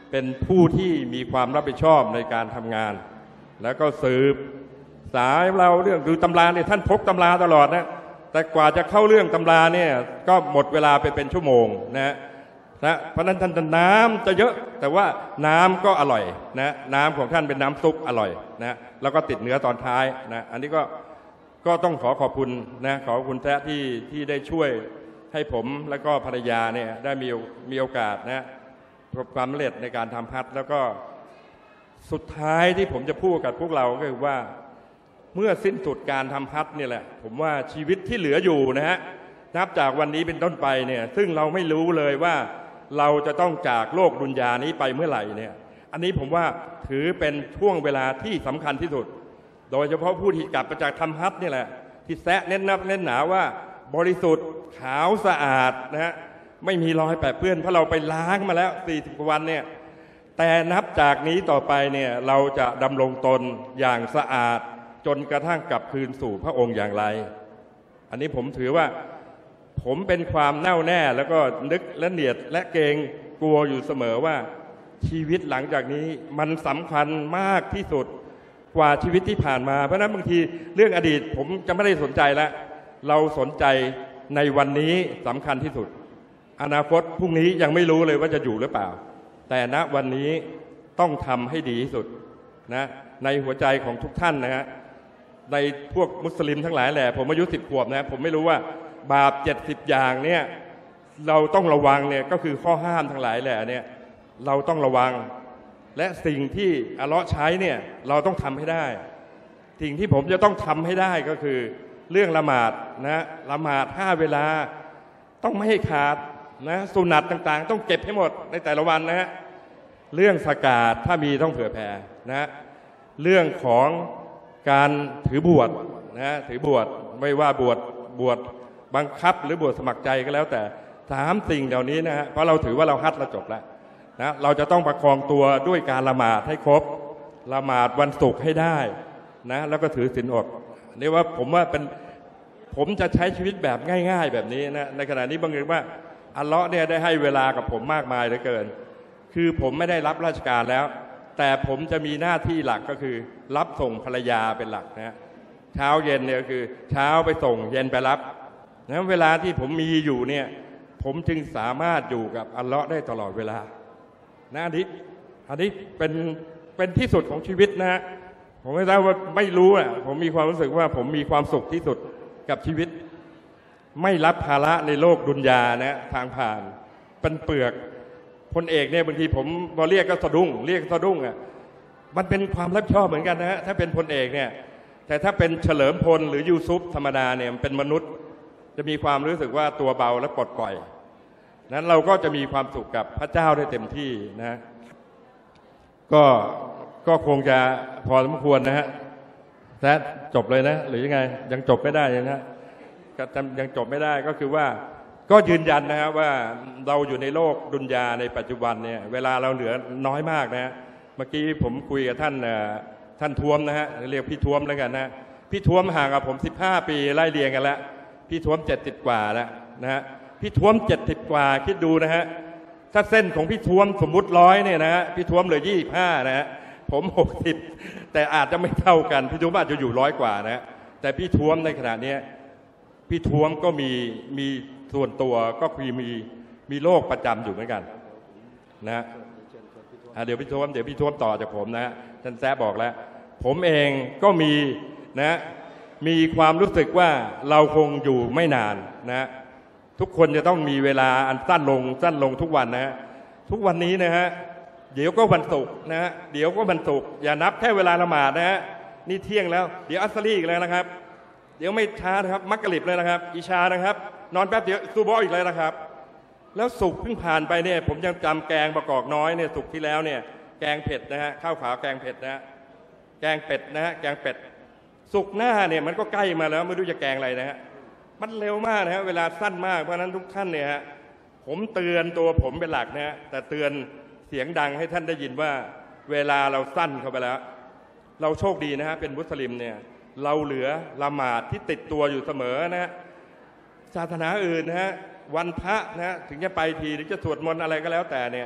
เป็นผู้ที่มีความรับผิดชอบในการทำงานแล้วก็สืบสายเราเรื่องดูตำราเนี่ยท่านพกตำราตลอดนะแต่กว่าจะเข้าเรื่องตำราเนี่ยก็หมดเวลาไปเป็นชั่วโมงนะนะเพราะนั้นท่านน้ำจะเยอะแต่ว่าน้ำก็อร่อยนะน้ำของท่านเป็นน้ำซุปอร่อยนะแล้วก็ติดเนื้อตอนท้ายนะอันนี้ก็ก็ต้องขอขอบคุณนะขอบคุณแท้ที่ที่ได้ช่วยให้ผมและก็ภรรยาเนี่ยได้มีมีโอกาสนะประสบความสำเร็จในการทำพัดแล้วก็สุดท้ายที่ผมจะพูดกับพวกเราก็คือว่าเมื่อสิ้นสุดการทำพัดเนี่ยแหละผมว่าชีวิตที่เหลืออยู่นะฮะนับจากวันนี้เป็นต้นไปเนี่ยซึ่งเราไม่รู้เลยว่าเราจะต้องจากโลกดุนยานี้ไปเมื่อไหร่เนี่ยอันนี้ผมว่าถือเป็นช่วงเวลาที่สำคัญที่สุดโดยเฉพาะผู้ที่กลับมาจากทำพัดนี่แหละที่แซะเน้นนับเน้นหนาว่าบริสุทธิ์ขาวสะอาดนะฮะไม่มีรอยแปะเปื้อนเพราะเราไปล้างมาแล้วสี่สิบกว่าวันเนี่ยแต่นับจากนี้ต่อไปเนี่ยเราจะดำรงตนอย่างสะอาดจนกระทั่งกลับคืนสู่พระองค์อย่างไรอันนี้ผมถือว่าผมเป็นความแน่วแน่แล้วก็นึกและเนียดและเกรงกลัวอยู่เสมอว่าชีวิตหลังจากนี้มันสำคัญมากที่สุดกว่าชีวิตที่ผ่านมาเพราะนั้นบางทีเรื่องอดีตผมจะไม่ได้สนใจแล้วเราสนใจในวันนี้สำคัญที่สุดอนาคตพรุ่งนี้ยังไม่รู้เลยว่าจะอยู่หรือเปล่าแต่ณวันนี้ต้องทำให้ดีที่สุดนะในหัวใจของทุกท่านนะฮะในพวกมุสลิมทั้งหลายแหละผมอายุสิบขวบนะผมไม่รู้ว่าบาปเจ็ดสิบอย่างเนี่ยเราต้องระวังเนี่ยก็คือข้อห้ามทั้งหลายแหละเนี่ยเราต้องระวังและสิ่งที่อัลเลาะห์ใช้เนี่ยเราต้องทำให้ได้สิ่งที่ผมจะต้องทำให้ได้ก็คือเรื่องละหมาดนะละหมาดห้าเวลาต้องไม่ให้ขาดนะสุนัตต่างๆต้องเก็บให้หมดในแต่ละวันนะฮะเรื่องสกาดถ้ามีต้องเผื่อแผ่นะเรื่องของการถือบวชนะถือบวชไม่ว่าบวชบวชบังคับหรือบวชสมัครใจก็แล้วแต่สามสิ่งเหล่านี้นะฮะเพราะเราถือว่าเราฮัดเราจบแล้วนะเราจะต้องประคองตัวด้วยการละหมาดให้ครบละหมาดวันศุกร์ให้ได้นะแล้วก็ถือศีลอดนี่ว่าผมว่าเป็นผมจะใช้ชีวิตแบบง่ายๆแบบนี้นะในขณะนี้บางทีว่าอัลเลาะห์เนี่ยได้ให้เวลากับผมมากมายเหลือเกินคือผมไม่ได้รับราชการแล้วแต่ผมจะมีหน้าที่หลักก็คือรับส่งภรรยาเป็นหลักนะเช้าเย็นเนี่ยก็คือเช้าไปส่งเย็นไปรับนะเวลาที่ผมมีอยู่เนี่ยผมจึงสามารถอยู่กับอัลเลาะห์ได้ตลอดเวลานะอันนี้อันนี้เป็นเป็นที่สุดของชีวิตนะผมไม่ทราบว่าไม่รู้อ่ะผมมีความรู้สึกว่าผมมีความสุขที่สุดกับชีวิตไม่รับภาระในโลกดุนยานะทางผ่านเป็นเปลือกพลเอกเนี่ยบางทีผมพอเรียกก็สะดุ้งเรียกสะดุ้งอ่ะมันเป็นความรับผิดชอบเหมือนกันนะฮะถ้าเป็นพลเอกเนี่ยแต่ถ้าเป็นเฉลิมพลหรือยูซุปธรรมดาเนี่ยมันเป็นมนุษย์จะมีความรู้สึกว่าตัวเบาและปลดปล่อยนั้นเราก็จะมีความสุขกับพระเจ้าได้เต็มที่นะก็ก็คงจะพอสมควรนะฮะแต่จบเลยนะหรือยังไงยังจบไม่ได้นะฮะยังจบไม่ได้ก็คือว่าก็ยืนยันนะฮะว่าเราอยู่ในโลกดุนยาในปัจจุบันเนี่ยเวลาเราเหลือน้อยมากนะฮะเมื่อกี้ผมคุยกับท่านท่านท้วมนะฮะเรียกพี่ท้วมแล้วกันนะพี่ท้วมห่างกับผมสิบห้าปีไล่เรียงกันแล้วพี่ท้วมเจ็ดสิบกว่าแล้วนะฮะพี่ท้วมเจ็ดสิบกว่าคิดดูนะฮะถ้าเส้นของพี่ท้วมสมมุติร้อยเนี่ยนะฮะพี่ท้วมเหลือยี่สิบห้านะฮะผมหกสิบแต่อาจจะไม่เท่ากันพี่ท้วมอาจจะอยู่ร้อยกว่านะแต่พี่ท้วมในขณะนี้พี่ท้วมก็มีมีส่วนตัวก็คือมีมีโรคประจำอยู่เหมือนกันนะเดี๋ยวพี่ท้วมเดี๋ยวพี่ท้วมต่อจากผมนะท่านแซะบอกแล้วผมเองก็มีนะมีความรู้สึกว่าเราคงอยู่ไม่นานนะทุกคนจะต้องมีเวลาอันสั้นลงสั้นลงทุกวันนะฮะทุกวันนี้นะฮะเดี๋ยวก็วันศุกร์นะฮะเดี๋ยวก็วันศุกร์อย่านับแค่เวลาละหมาดนะฮะนี่เที่ยงแล้วเดี๋ยวอัสรีอีกแล้วนะครับเดี๋ยวไม่ช้านะครับมักกะริบเลยนะครับอิชานะครับนอนแป๊บเดียวซูบออีกเลยนะครับแล้วศุกร์เพิ่งผ่านไปเนี่ยผมยังจำแกงประกอบน้อยเนี่ยศุกร์ที่แล้วเนี่ยแกงเผ็ดนะฮะข้าวขาวแกงเผ็ดนะฮะแกงเป็ดนะฮะแกงเป็ดศุกร์หน้าเนี่ยมันก็ใกล้มาแล้วไม่รู้จะแกงอะไรนะฮะมันเร็วมากนะฮะเวลาสั้นมากเพราะนั้นทุกท่านเนี่ยฮะผมเตือนตัวผมเป็นหลักนะฮะแต่เตือนเสียงดังให้ท่านได้ยินว่าเวลาเราสั้นเข้าไปแล้วเราโชคดีนะฮะเป็นมุสลิมเนี่ยเราเหลือละหมาดที่ติดตัวอยู่เสมอนะฮะศาสนาอื่นนะฮะวันพระนะฮะถึงจะไปทีหรือจะสวดมนต์อะไรก็แล้วแต่เนี่ย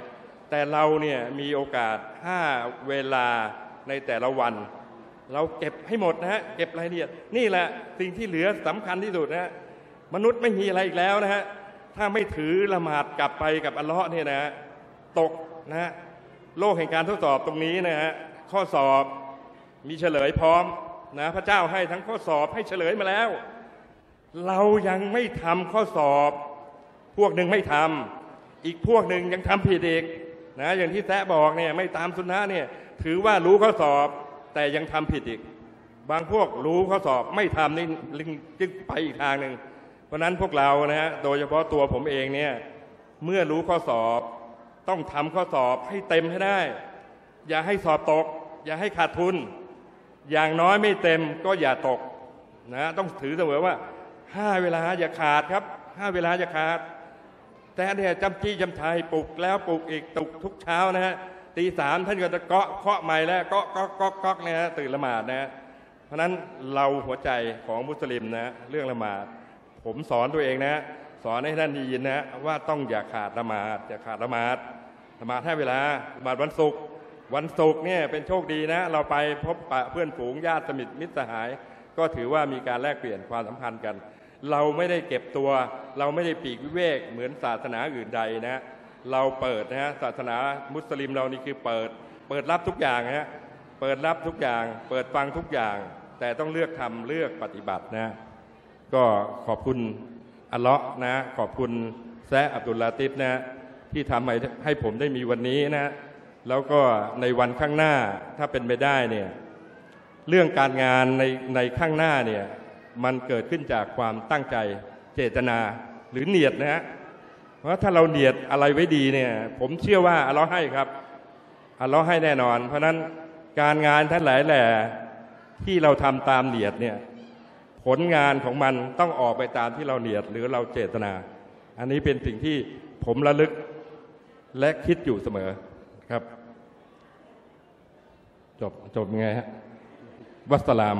แต่เราเนี่ยมีโอกาสห้าเวลาในแต่ละวันเราเก็บให้หมดนะฮะเก็บรายละเอียดนี่แหละสิ่งที่เหลือสำคัญที่สุดนะฮะมนุษย์ไม่มีอะไรอีกแล้วนะฮะถ้าไม่ถือละหมาดกลับไปกับอัลเลาะห์เนี่ยนะฮะตกนะฮะโลกแห่งการทดสอบตรงนี้นะฮะข้อสอบมีเฉลยพร้อมนะพระเจ้าให้ทั้งข้อสอบให้เฉลยมาแล้วเรายังไม่ทำข้อสอบพวกหนึ่งไม่ทำอีกพวกหนึ่งยังทำผิดอีกนะอย่างที่แซะบอกเนี่ยไม่ตามสุนนะเนี่ยถือว่ารู้ข้อสอบแต่ยังทำผิดอีกบางพวกรู้ข้อสอบไม่ทำนี่จึงไปอีกทางหนึ่งเพราะนั้นพวกเรานะฮะโดยเฉพาะตัวผมเองเนี่ยเมื่อรู้ข้อสอบต้องทำข้อสอบให้เต็มให้ได้อย่าให้สอบตกอย่าให้ขาดทุนอย่างน้อยไม่เต็มก็อย่าตกนะต้องถือเสมอว่าห้าเวลาอย่าขาดครับห้าเวลาอย่าขาดแต่เนี่ยจำจี้จำชัยปลุกแล้วปลุกอีกตุกทุกเช้านะฮะตีสามท่านก็จะเกาะเคาะใหม่แล้วเกาะเกาะเกาะเกาะนะฮะตื่นละหมาดนะฮะเพราะนั้นเราหัวใจของมุสลิมนะเรื่องละหมาดผมสอนตัวเองนะสอนให้ท่านได้ยินนะว่าต้องอย่าขาดละหมาดอย่าขาดละหมาดละหมาดให้เวลาละหมาดวันศุกร์วันศุกร์เนี่ยเป็นโชคดีนะเราไปพบปะเพื่อนฝูงญาติสนิทมิตรสหายก็ถือว่ามีการแลกเปลี่ยนความสัมพันธ์กันเราไม่ได้เก็บตัวเราไม่ได้ปีกวิเวกเหมือนศาสนาอื่นใดนะเราเปิดนะฮะศาสนามุสลิมเรานี่คือเปิดเปิดรับทุกอย่างนะฮะเปิดรับทุกอย่างเปิดฟังทุกอย่างแต่ต้องเลือกทำเลือกปฏิบัตินะก็ขอบคุณอัลเลาะห์นะขอบคุณแซะอับดุลลาติฟนะที่ทำให้ให้ผมได้มีวันนี้นะแล้วก็ในวันข้างหน้าถ้าเป็นไปได้เนี่ยเรื่องการงานในในข้างหน้าเนี่ยมันเกิดขึ้นจากความตั้งใจเจตนาหรือเนียดนะฮะเพราะถ้าเราเนียดอะไรไว้ดีเนี่ยผมเชื่อว่าอัลเลาะห์ให้ครับอัลเลาะห์ให้แน่นอนเพราะนั้นการงานทั้งหลายแหล่ที่เราทำตามเนียดเนี่ยผลงานของมันต้องออกไปตามที่เราเนียดหรือเราเจตนาอันนี้เป็นสิ่งที่ผมระลึกและคิดอยู่เสมอครับจบจบไงฮะวัสสลาม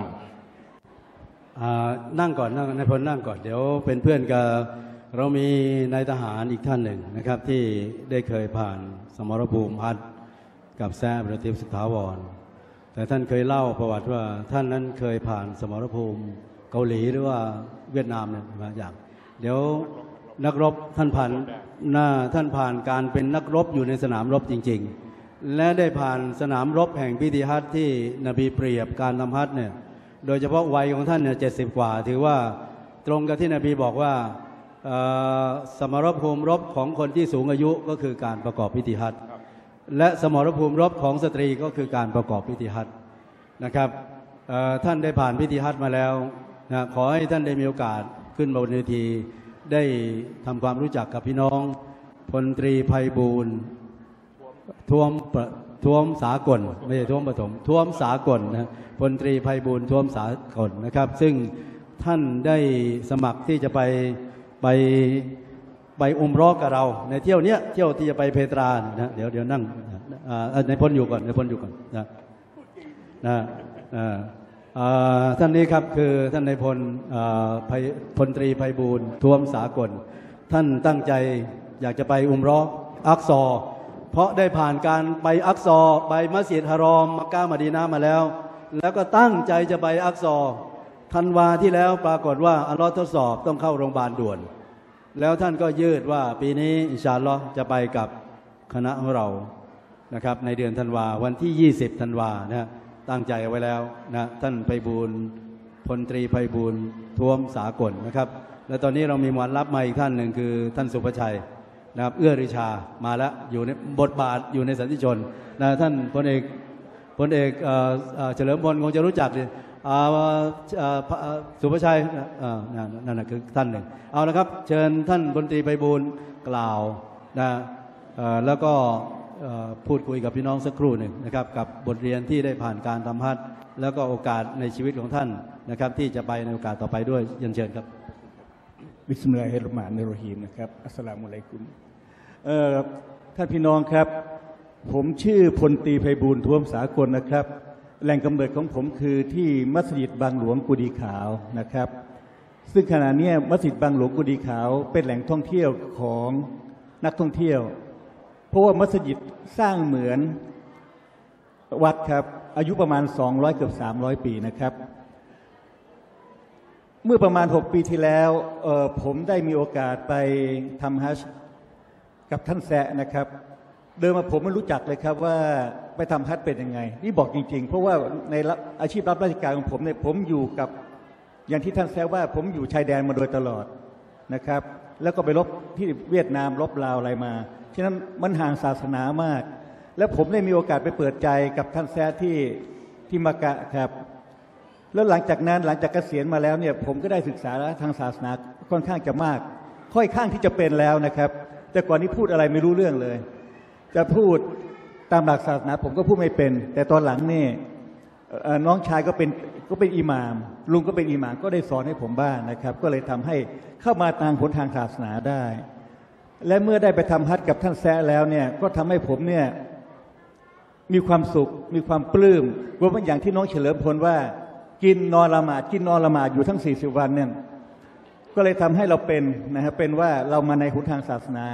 นั่งก่อนนั่งนายพลนั่งก่อนเดี๋ยวเป็นเพื่อนกับเรามีนายทหารอีกท่านหนึ่งนะครับที่ได้เคยผ่านสมรภูมิฮัจญ์กับแซะอับดุลลาติฟสุขถาวรแต่ท่านเคยเล่าประวัติว่าท่านนั้นเคยผ่านสมรภูมิเกาหลีหรือว่าเวียดนามเนี่ยมาอย่างเดี๋ยวนักรบท่านผ่านหน้าท่านผ่านการเป็นนักรบอยู่ในสนามรบจริงๆและได้ผ่านสนามรบแห่งพิธีฮัจญ์ที่นบีเปรียบการทำฮัจญ์เนี่ยโดยเฉพาะวัยของท่านเนี่ยเจ็ดสิบกว่าถือว่าตรงกับที่นบีบอกว่าสมรภูมิรบของคนที่สูงอายุก็คือการประกอบพิธีฮัจญ์และสมรภูมิรบของสตรีก็คือการประกอบพิธีฮัจญ์นะครับท่านได้ผ่านพิธีฮัจญ์มาแล้วนะขอให้ท่านได้มีโอกาสขึ้นบนเวทีได้ทำความรู้จักกับพี่น้องพลตรีไพบูลย์ท่วมท่วมสากลไม่ใช่ท่วมปฐมท่วมสากลนะพลตรีไพบูลย์ท่วมสากลนะครับซึ่งท่านได้สมัครที่จะไปไปไปอุมเราะห์กับเราในเที่ยวเนี้ยเที่ยวที่จะไปเพตรานะเดี๋ยวเดี๋ยวนั่งในพลอยู่ก่อนในพลอยู่ก่อนนะนะท่านนี้ครับคือท่านนายพลพลตรีไพบูลย์ท่วมสากลท่านตั้งใจอยากจะไปอุมเราะห์อักซอเพราะได้ผ่านการไปอักซอไปมัสยิดฮารอมมักกะฮ์มะดีนะห์มาแล้วแล้วก็ตั้งใจจะไปอักซอธันวาที่แล้วปรากฏว่าอัลเลาะห์ทดสอบต้องเข้าโรงพยาบาลด่วนแล้วท่านก็ยืดว่าปีนี้อินชาอัลเลาะห์จะไปกับคณะของเรานะครับในเดือนธันวาวันที่ยี่สิบธันวานะตั้งใจไว้แล้วนะท่านไพบูลย์พลตรีไพบูลย์ท่วมสากลนะครับและตอนนี้เรามีมวลรับมาอีกท่านหนึ่งคือท่านสุภชัยนะครับเอื้อริชามาแล้วอยู่ในบทบาทอยู่ในสันติชนนะท่านพลเอกพลเอกเฉลิมพลคงจะรู้จักดิสุภชัยนั่นนะคือท่านหนึ่งเอาละครับเชิญท่านพลตรีไพบูลย์กล่าวนะแล้วก็พูดคุยกับพี่น้องสักครู่หนึ่งนะครับกับบทเรียนที่ได้ผ่านการทำฮัจญ์แล้วก็โอกาสในชีวิตของท่านนะครับที่จะไปในโอกาสต่อไปด้วยเรียนเชิญครับบิสมิลลาฮิรเราะห์มานิรเราะฮีมนะครับอัสสลามุอะลัยกุมท่านพี่น้องครับผมชื่อพลตรีไพบูลย์ท่วมสากลนะครับแหล่งกำเนิดของผมคือที่มัสยิดบางหลวงกุดีขาวนะครับซึ่งขณะนี้มัสยิดบางหลวงกุดีขาวเป็นแหล่งท่องเที่ยวของนักท่องเที่ยวเพราะว่ามัสยิดสร้างเหมือนวัดครับอายุประมาณสองร้อยเกือบสามร้อยปีนะครับเมื่อประมาณหกปีที่แล้วผมได้มีโอกาสไปทำฮัจญ์กับท่านแซะนะครับเดิมมาผมไม่รู้จักเลยครับว่าไปทำฮัจญ์เป็นยังไงนี่บอกจริงๆเพราะว่าในอาชีพรับราชการของผมเนี่ยผมอยู่กับอย่างที่ท่านแซะว่าผมอยู่ชายแดนมาโดยตลอดนะครับแล้วก็ไปรบที่เวียดนามรบลาวอะไรมาฉะนั้นมันห่างศาสนามากแล้วผมได้มีโอกาสไปเปิดใจกับท่านแซะที่ที่มักกะครับแล้วหลังจากนั้นหลังจากเกษียณมาแล้วเนี่ยผมก็ได้ศึกษาทางศาสนาค่อนข้างจะมากค่อยข้างที่จะเป็นแล้วนะครับแต่ก่อนนี้พูดอะไรไม่รู้เรื่องเลยจะพูดตามหลักศาสนาผมก็พูดไม่เป็นแต่ตอนหลังนี่น้องชายก็เป็นก็เป็นอิหม่ามลุงก็เป็นอิหม่ามก็ได้สอนให้ผมบ้างนะครับก็เลยทำให้เข้ามาทางผลทางศาสนาได้และเมื่อได้ไปทำฮัจญ์กับท่านแซะแล้วเนี่ยก็ทำให้ผมเนี่ยมีความสุขมีความปลื้มรวมทั้งอย่างที่น้องเฉลิมพลว่ากินนอนละหมาดกินนอนละหมาดอยู่ทั้งสี่สิบวันเนี่ยก็เลยทำให้เราเป็นนะครับเป็นว่าเรามาในหนทางศาสนา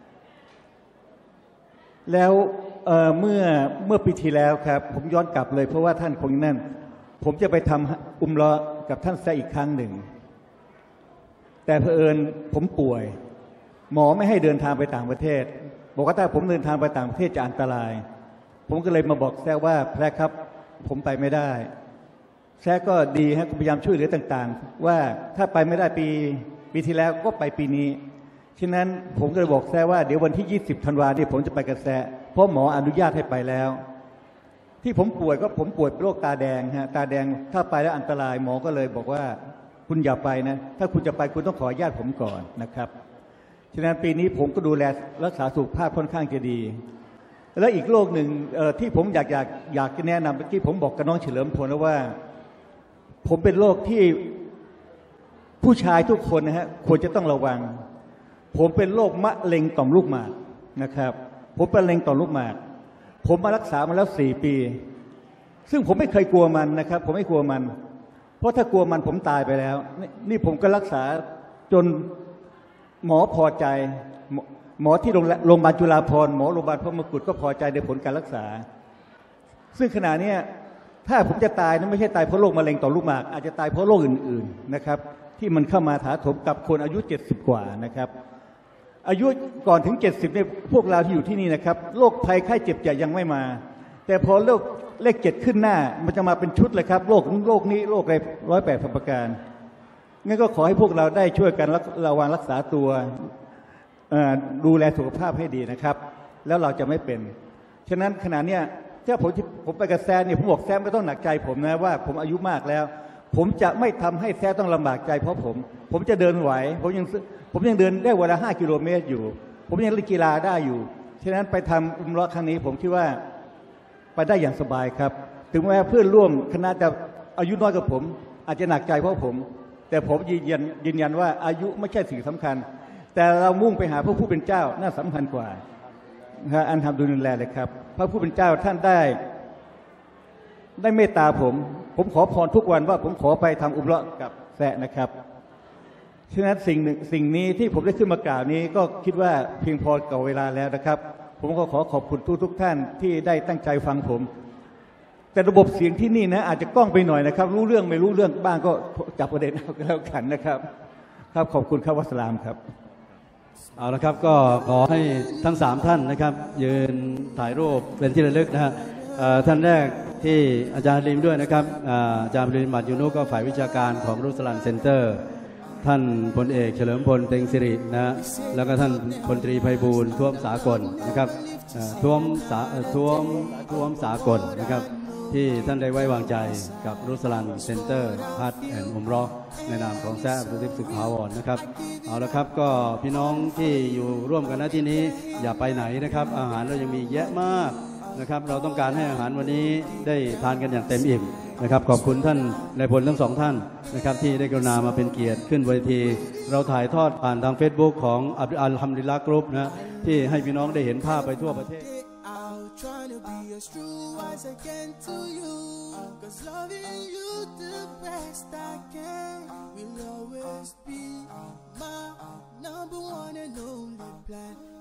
แล้วเเมื่อเมื่อปีที่แล้วครับผมย้อนกลับเลยเพราะว่าท่านคงนั่นผมจะไปทำอุมเราะห์กับท่านแซะอีกครั้งหนึ่งแต่เผอิญผมป่วยหมอไม่ให้เดินทางไปต่างประเทศบอกว่าถ้าผมเดินทางไปต่างประเทศจะอันตรายผมก็เลยมาบอกแซะว่าแพรครับผมไปไม่ได้แซะก็ดีฮะพยายามช่วยเหลือต่างๆว่าถ้าไปไม่ได้ปีปีที่แล้วก็ไปปีนี้ฉะนั้นผมก็เลยบอกแซะว่าเดี๋ยววันที่ยี่สิบธันวาคมผมจะไปกับแซะเพราะหมออนุญาตให้ไปแล้วที่ผมป่วยก็ผมป่วยเป็นโรคตาแดงฮะตาแดงถ้าไปแล้วอันตรายหมอก็เลยบอกว่าคุณอย่าไปนะถ้าคุณจะไปคุณต้องขออนุญาตผมก่อนนะครับฉะนั้นปีนี้ผมก็ดูแลรักษาสุขภาพค่อนข้างจะดีและอีกโรคหนึ่งที่ผมอยากอยากอยากจะแนะนำเมื่อกี้ผมบอกกับน้องเฉลิมพลแล้วว่าผมเป็นโรคที่ผู้ชายทุกคนนะฮะควรจะต้องระวังผมเป็นโรคมะเร็งต่อมลูกหมากนะครับผมเป็นมะเร็งต่อมลูกหมากผมมารักษามาแล้วสี่ปีซึ่งผมไม่เคยกลัวมันนะครับผมไม่กลัวมันเพราะถ้ากลัวมันผมตายไปแล้วนี่ผมก็รักษาจนหมอพอใจหมอที่โรงพยาบาลจุฬาภรณ์หมอโรงพยาบาลพระมงกุฎก็พอใจในผลการรักษาซึ่งขณะนี้ถ้าผมจะตายนั้นไม่ใช่ตายเพราะโรคมะเร็งต่อมลูกหมากอาจจะตายเพราะโรคอื่นๆนะครับที่มันเข้ามาถาโถมกับคนอายุเจ็ดสิบกว่านะครับอายุก่อนถึงเจ็ดสิบเนี่ยพวกเราที่อยู่ที่นี่นะครับโรคภัยไข้เจ็บจะยังไม่มาแต่พอโรคเลขเจ็ดขึ้นหน้ามันจะมาเป็นชุดเลยครับโรคโรคนี้โรคอะไรร้อยแปดประการงั้นก็ขอให้พวกเราได้ช่วยกันระวังรักษาตัวดูแลสุขภาพให้ดีนะครับแล้วเราจะไม่เป็นฉะนั้นขณะเนี้ยถ้าผมผมไปกับแซมเนี่ยผมบอกแซมไม่ต้องหนักใจผมนะว่าผมอายุมากแล้วผมจะไม่ทำให้แซมต้องลำบากใจเพราะผมผมจะเดินไหวผมยังผมยังเดินได้วันละห้ากิโลเมตรอยู่ผมยังเล่นกีฬาได้อยู่ฉะนั้นไปทำอุมเราะห์ครั้งนี้ผมคิดว่าไปได้อย่างสบายครับถึงแม้เพื่อนร่วมคณะจะอายุน้อยกว่าผมอาจจะหนักใจเพราะผมแต่ผมยืนยันยืนยันว่าอายุไม่ใช่สิ่งสำคัญแต่เรามุ่งไปหาพระผู้เป็นเจ้าน่าสำคัญกว่าอันทำดูแลเลยครับพระผู้เป็นเจ้าท่านได้ได้เมตตาผมผมขอพรทุกวันว่าผมขอไปทำอุมเราะห์กับแซะนะครับฉะนั้นสิ่งหนึ่งสิ่งนี้ที่ผมได้ขึ้นมากล่าวนี้ก็คิดว่าเพียงพอกับเวลาแล้วนะครับผมก็ขอขอบคุณทุกทุกท่านที่ได้ตั้งใจฟังผมแต่ระบบเสียงที่นี่นะอาจจะกล้องไปหน่อยนะครับรู้เรื่องไม่รู้เรื่องบ้างก็จับประเด็นเอาแล้วกันนะครับครับขอบคุณครับวัสลามครับเอาละครับก็ขอให้ทั้งสามท่านนะครับยืนถ่ายรูปเป็นที่ระลึกนะฮะท่านแรกที่อาจารย์ลิมด้วยนะครับอาจารย์ลิมมัดยูนุก็ฝ่ายวิชาการของรุสลันเซ็นเตอร์ท่านพลเอกเฉลิมพลเต็งสิรินะแล้วก็ท่านพลตรีไพบูลย์ท่วมสากลนะครับท่วมสาท่วมท่วมสากลนะครับที่ท่านได้ไว้วางใจกับรุสลันเซ็นเตอร์ฮัจญ์แอนด์อุมเราะห์ในนามของแซะอับดุลลาฮิฟสุขาวรนะครับเอาละครับก็พี่น้องที่อยู่ร่วมกันณที่นี้อย่าไปไหนนะครับอาหารเรายังมีเยอะมากนะครับเราต้องการให้อาหารวันนี้ได้ทานกันอย่างเต็มอิ่มนะครับขอบคุณท่านนายพลทั้งสองท่านนะครับที่ได้กรุณามาเป็นเกียรติขึ้นเวทีเราถ่ายทอดผ่านทาง Facebook ของอัลฮัมดุลิลละห์กรุ๊ปนะที่ให้พี่น้องได้เห็นภาพไปทั่วประเทศ Trying to be as true as I can to you, 'cause loving you the best I can will always be my number one and only plan.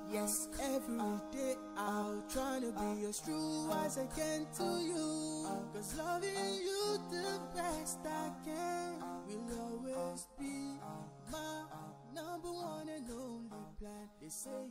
Yes, every day I'll try to be as true as I can to you. Cause loving you the best I can will always be my number one and only plan. They say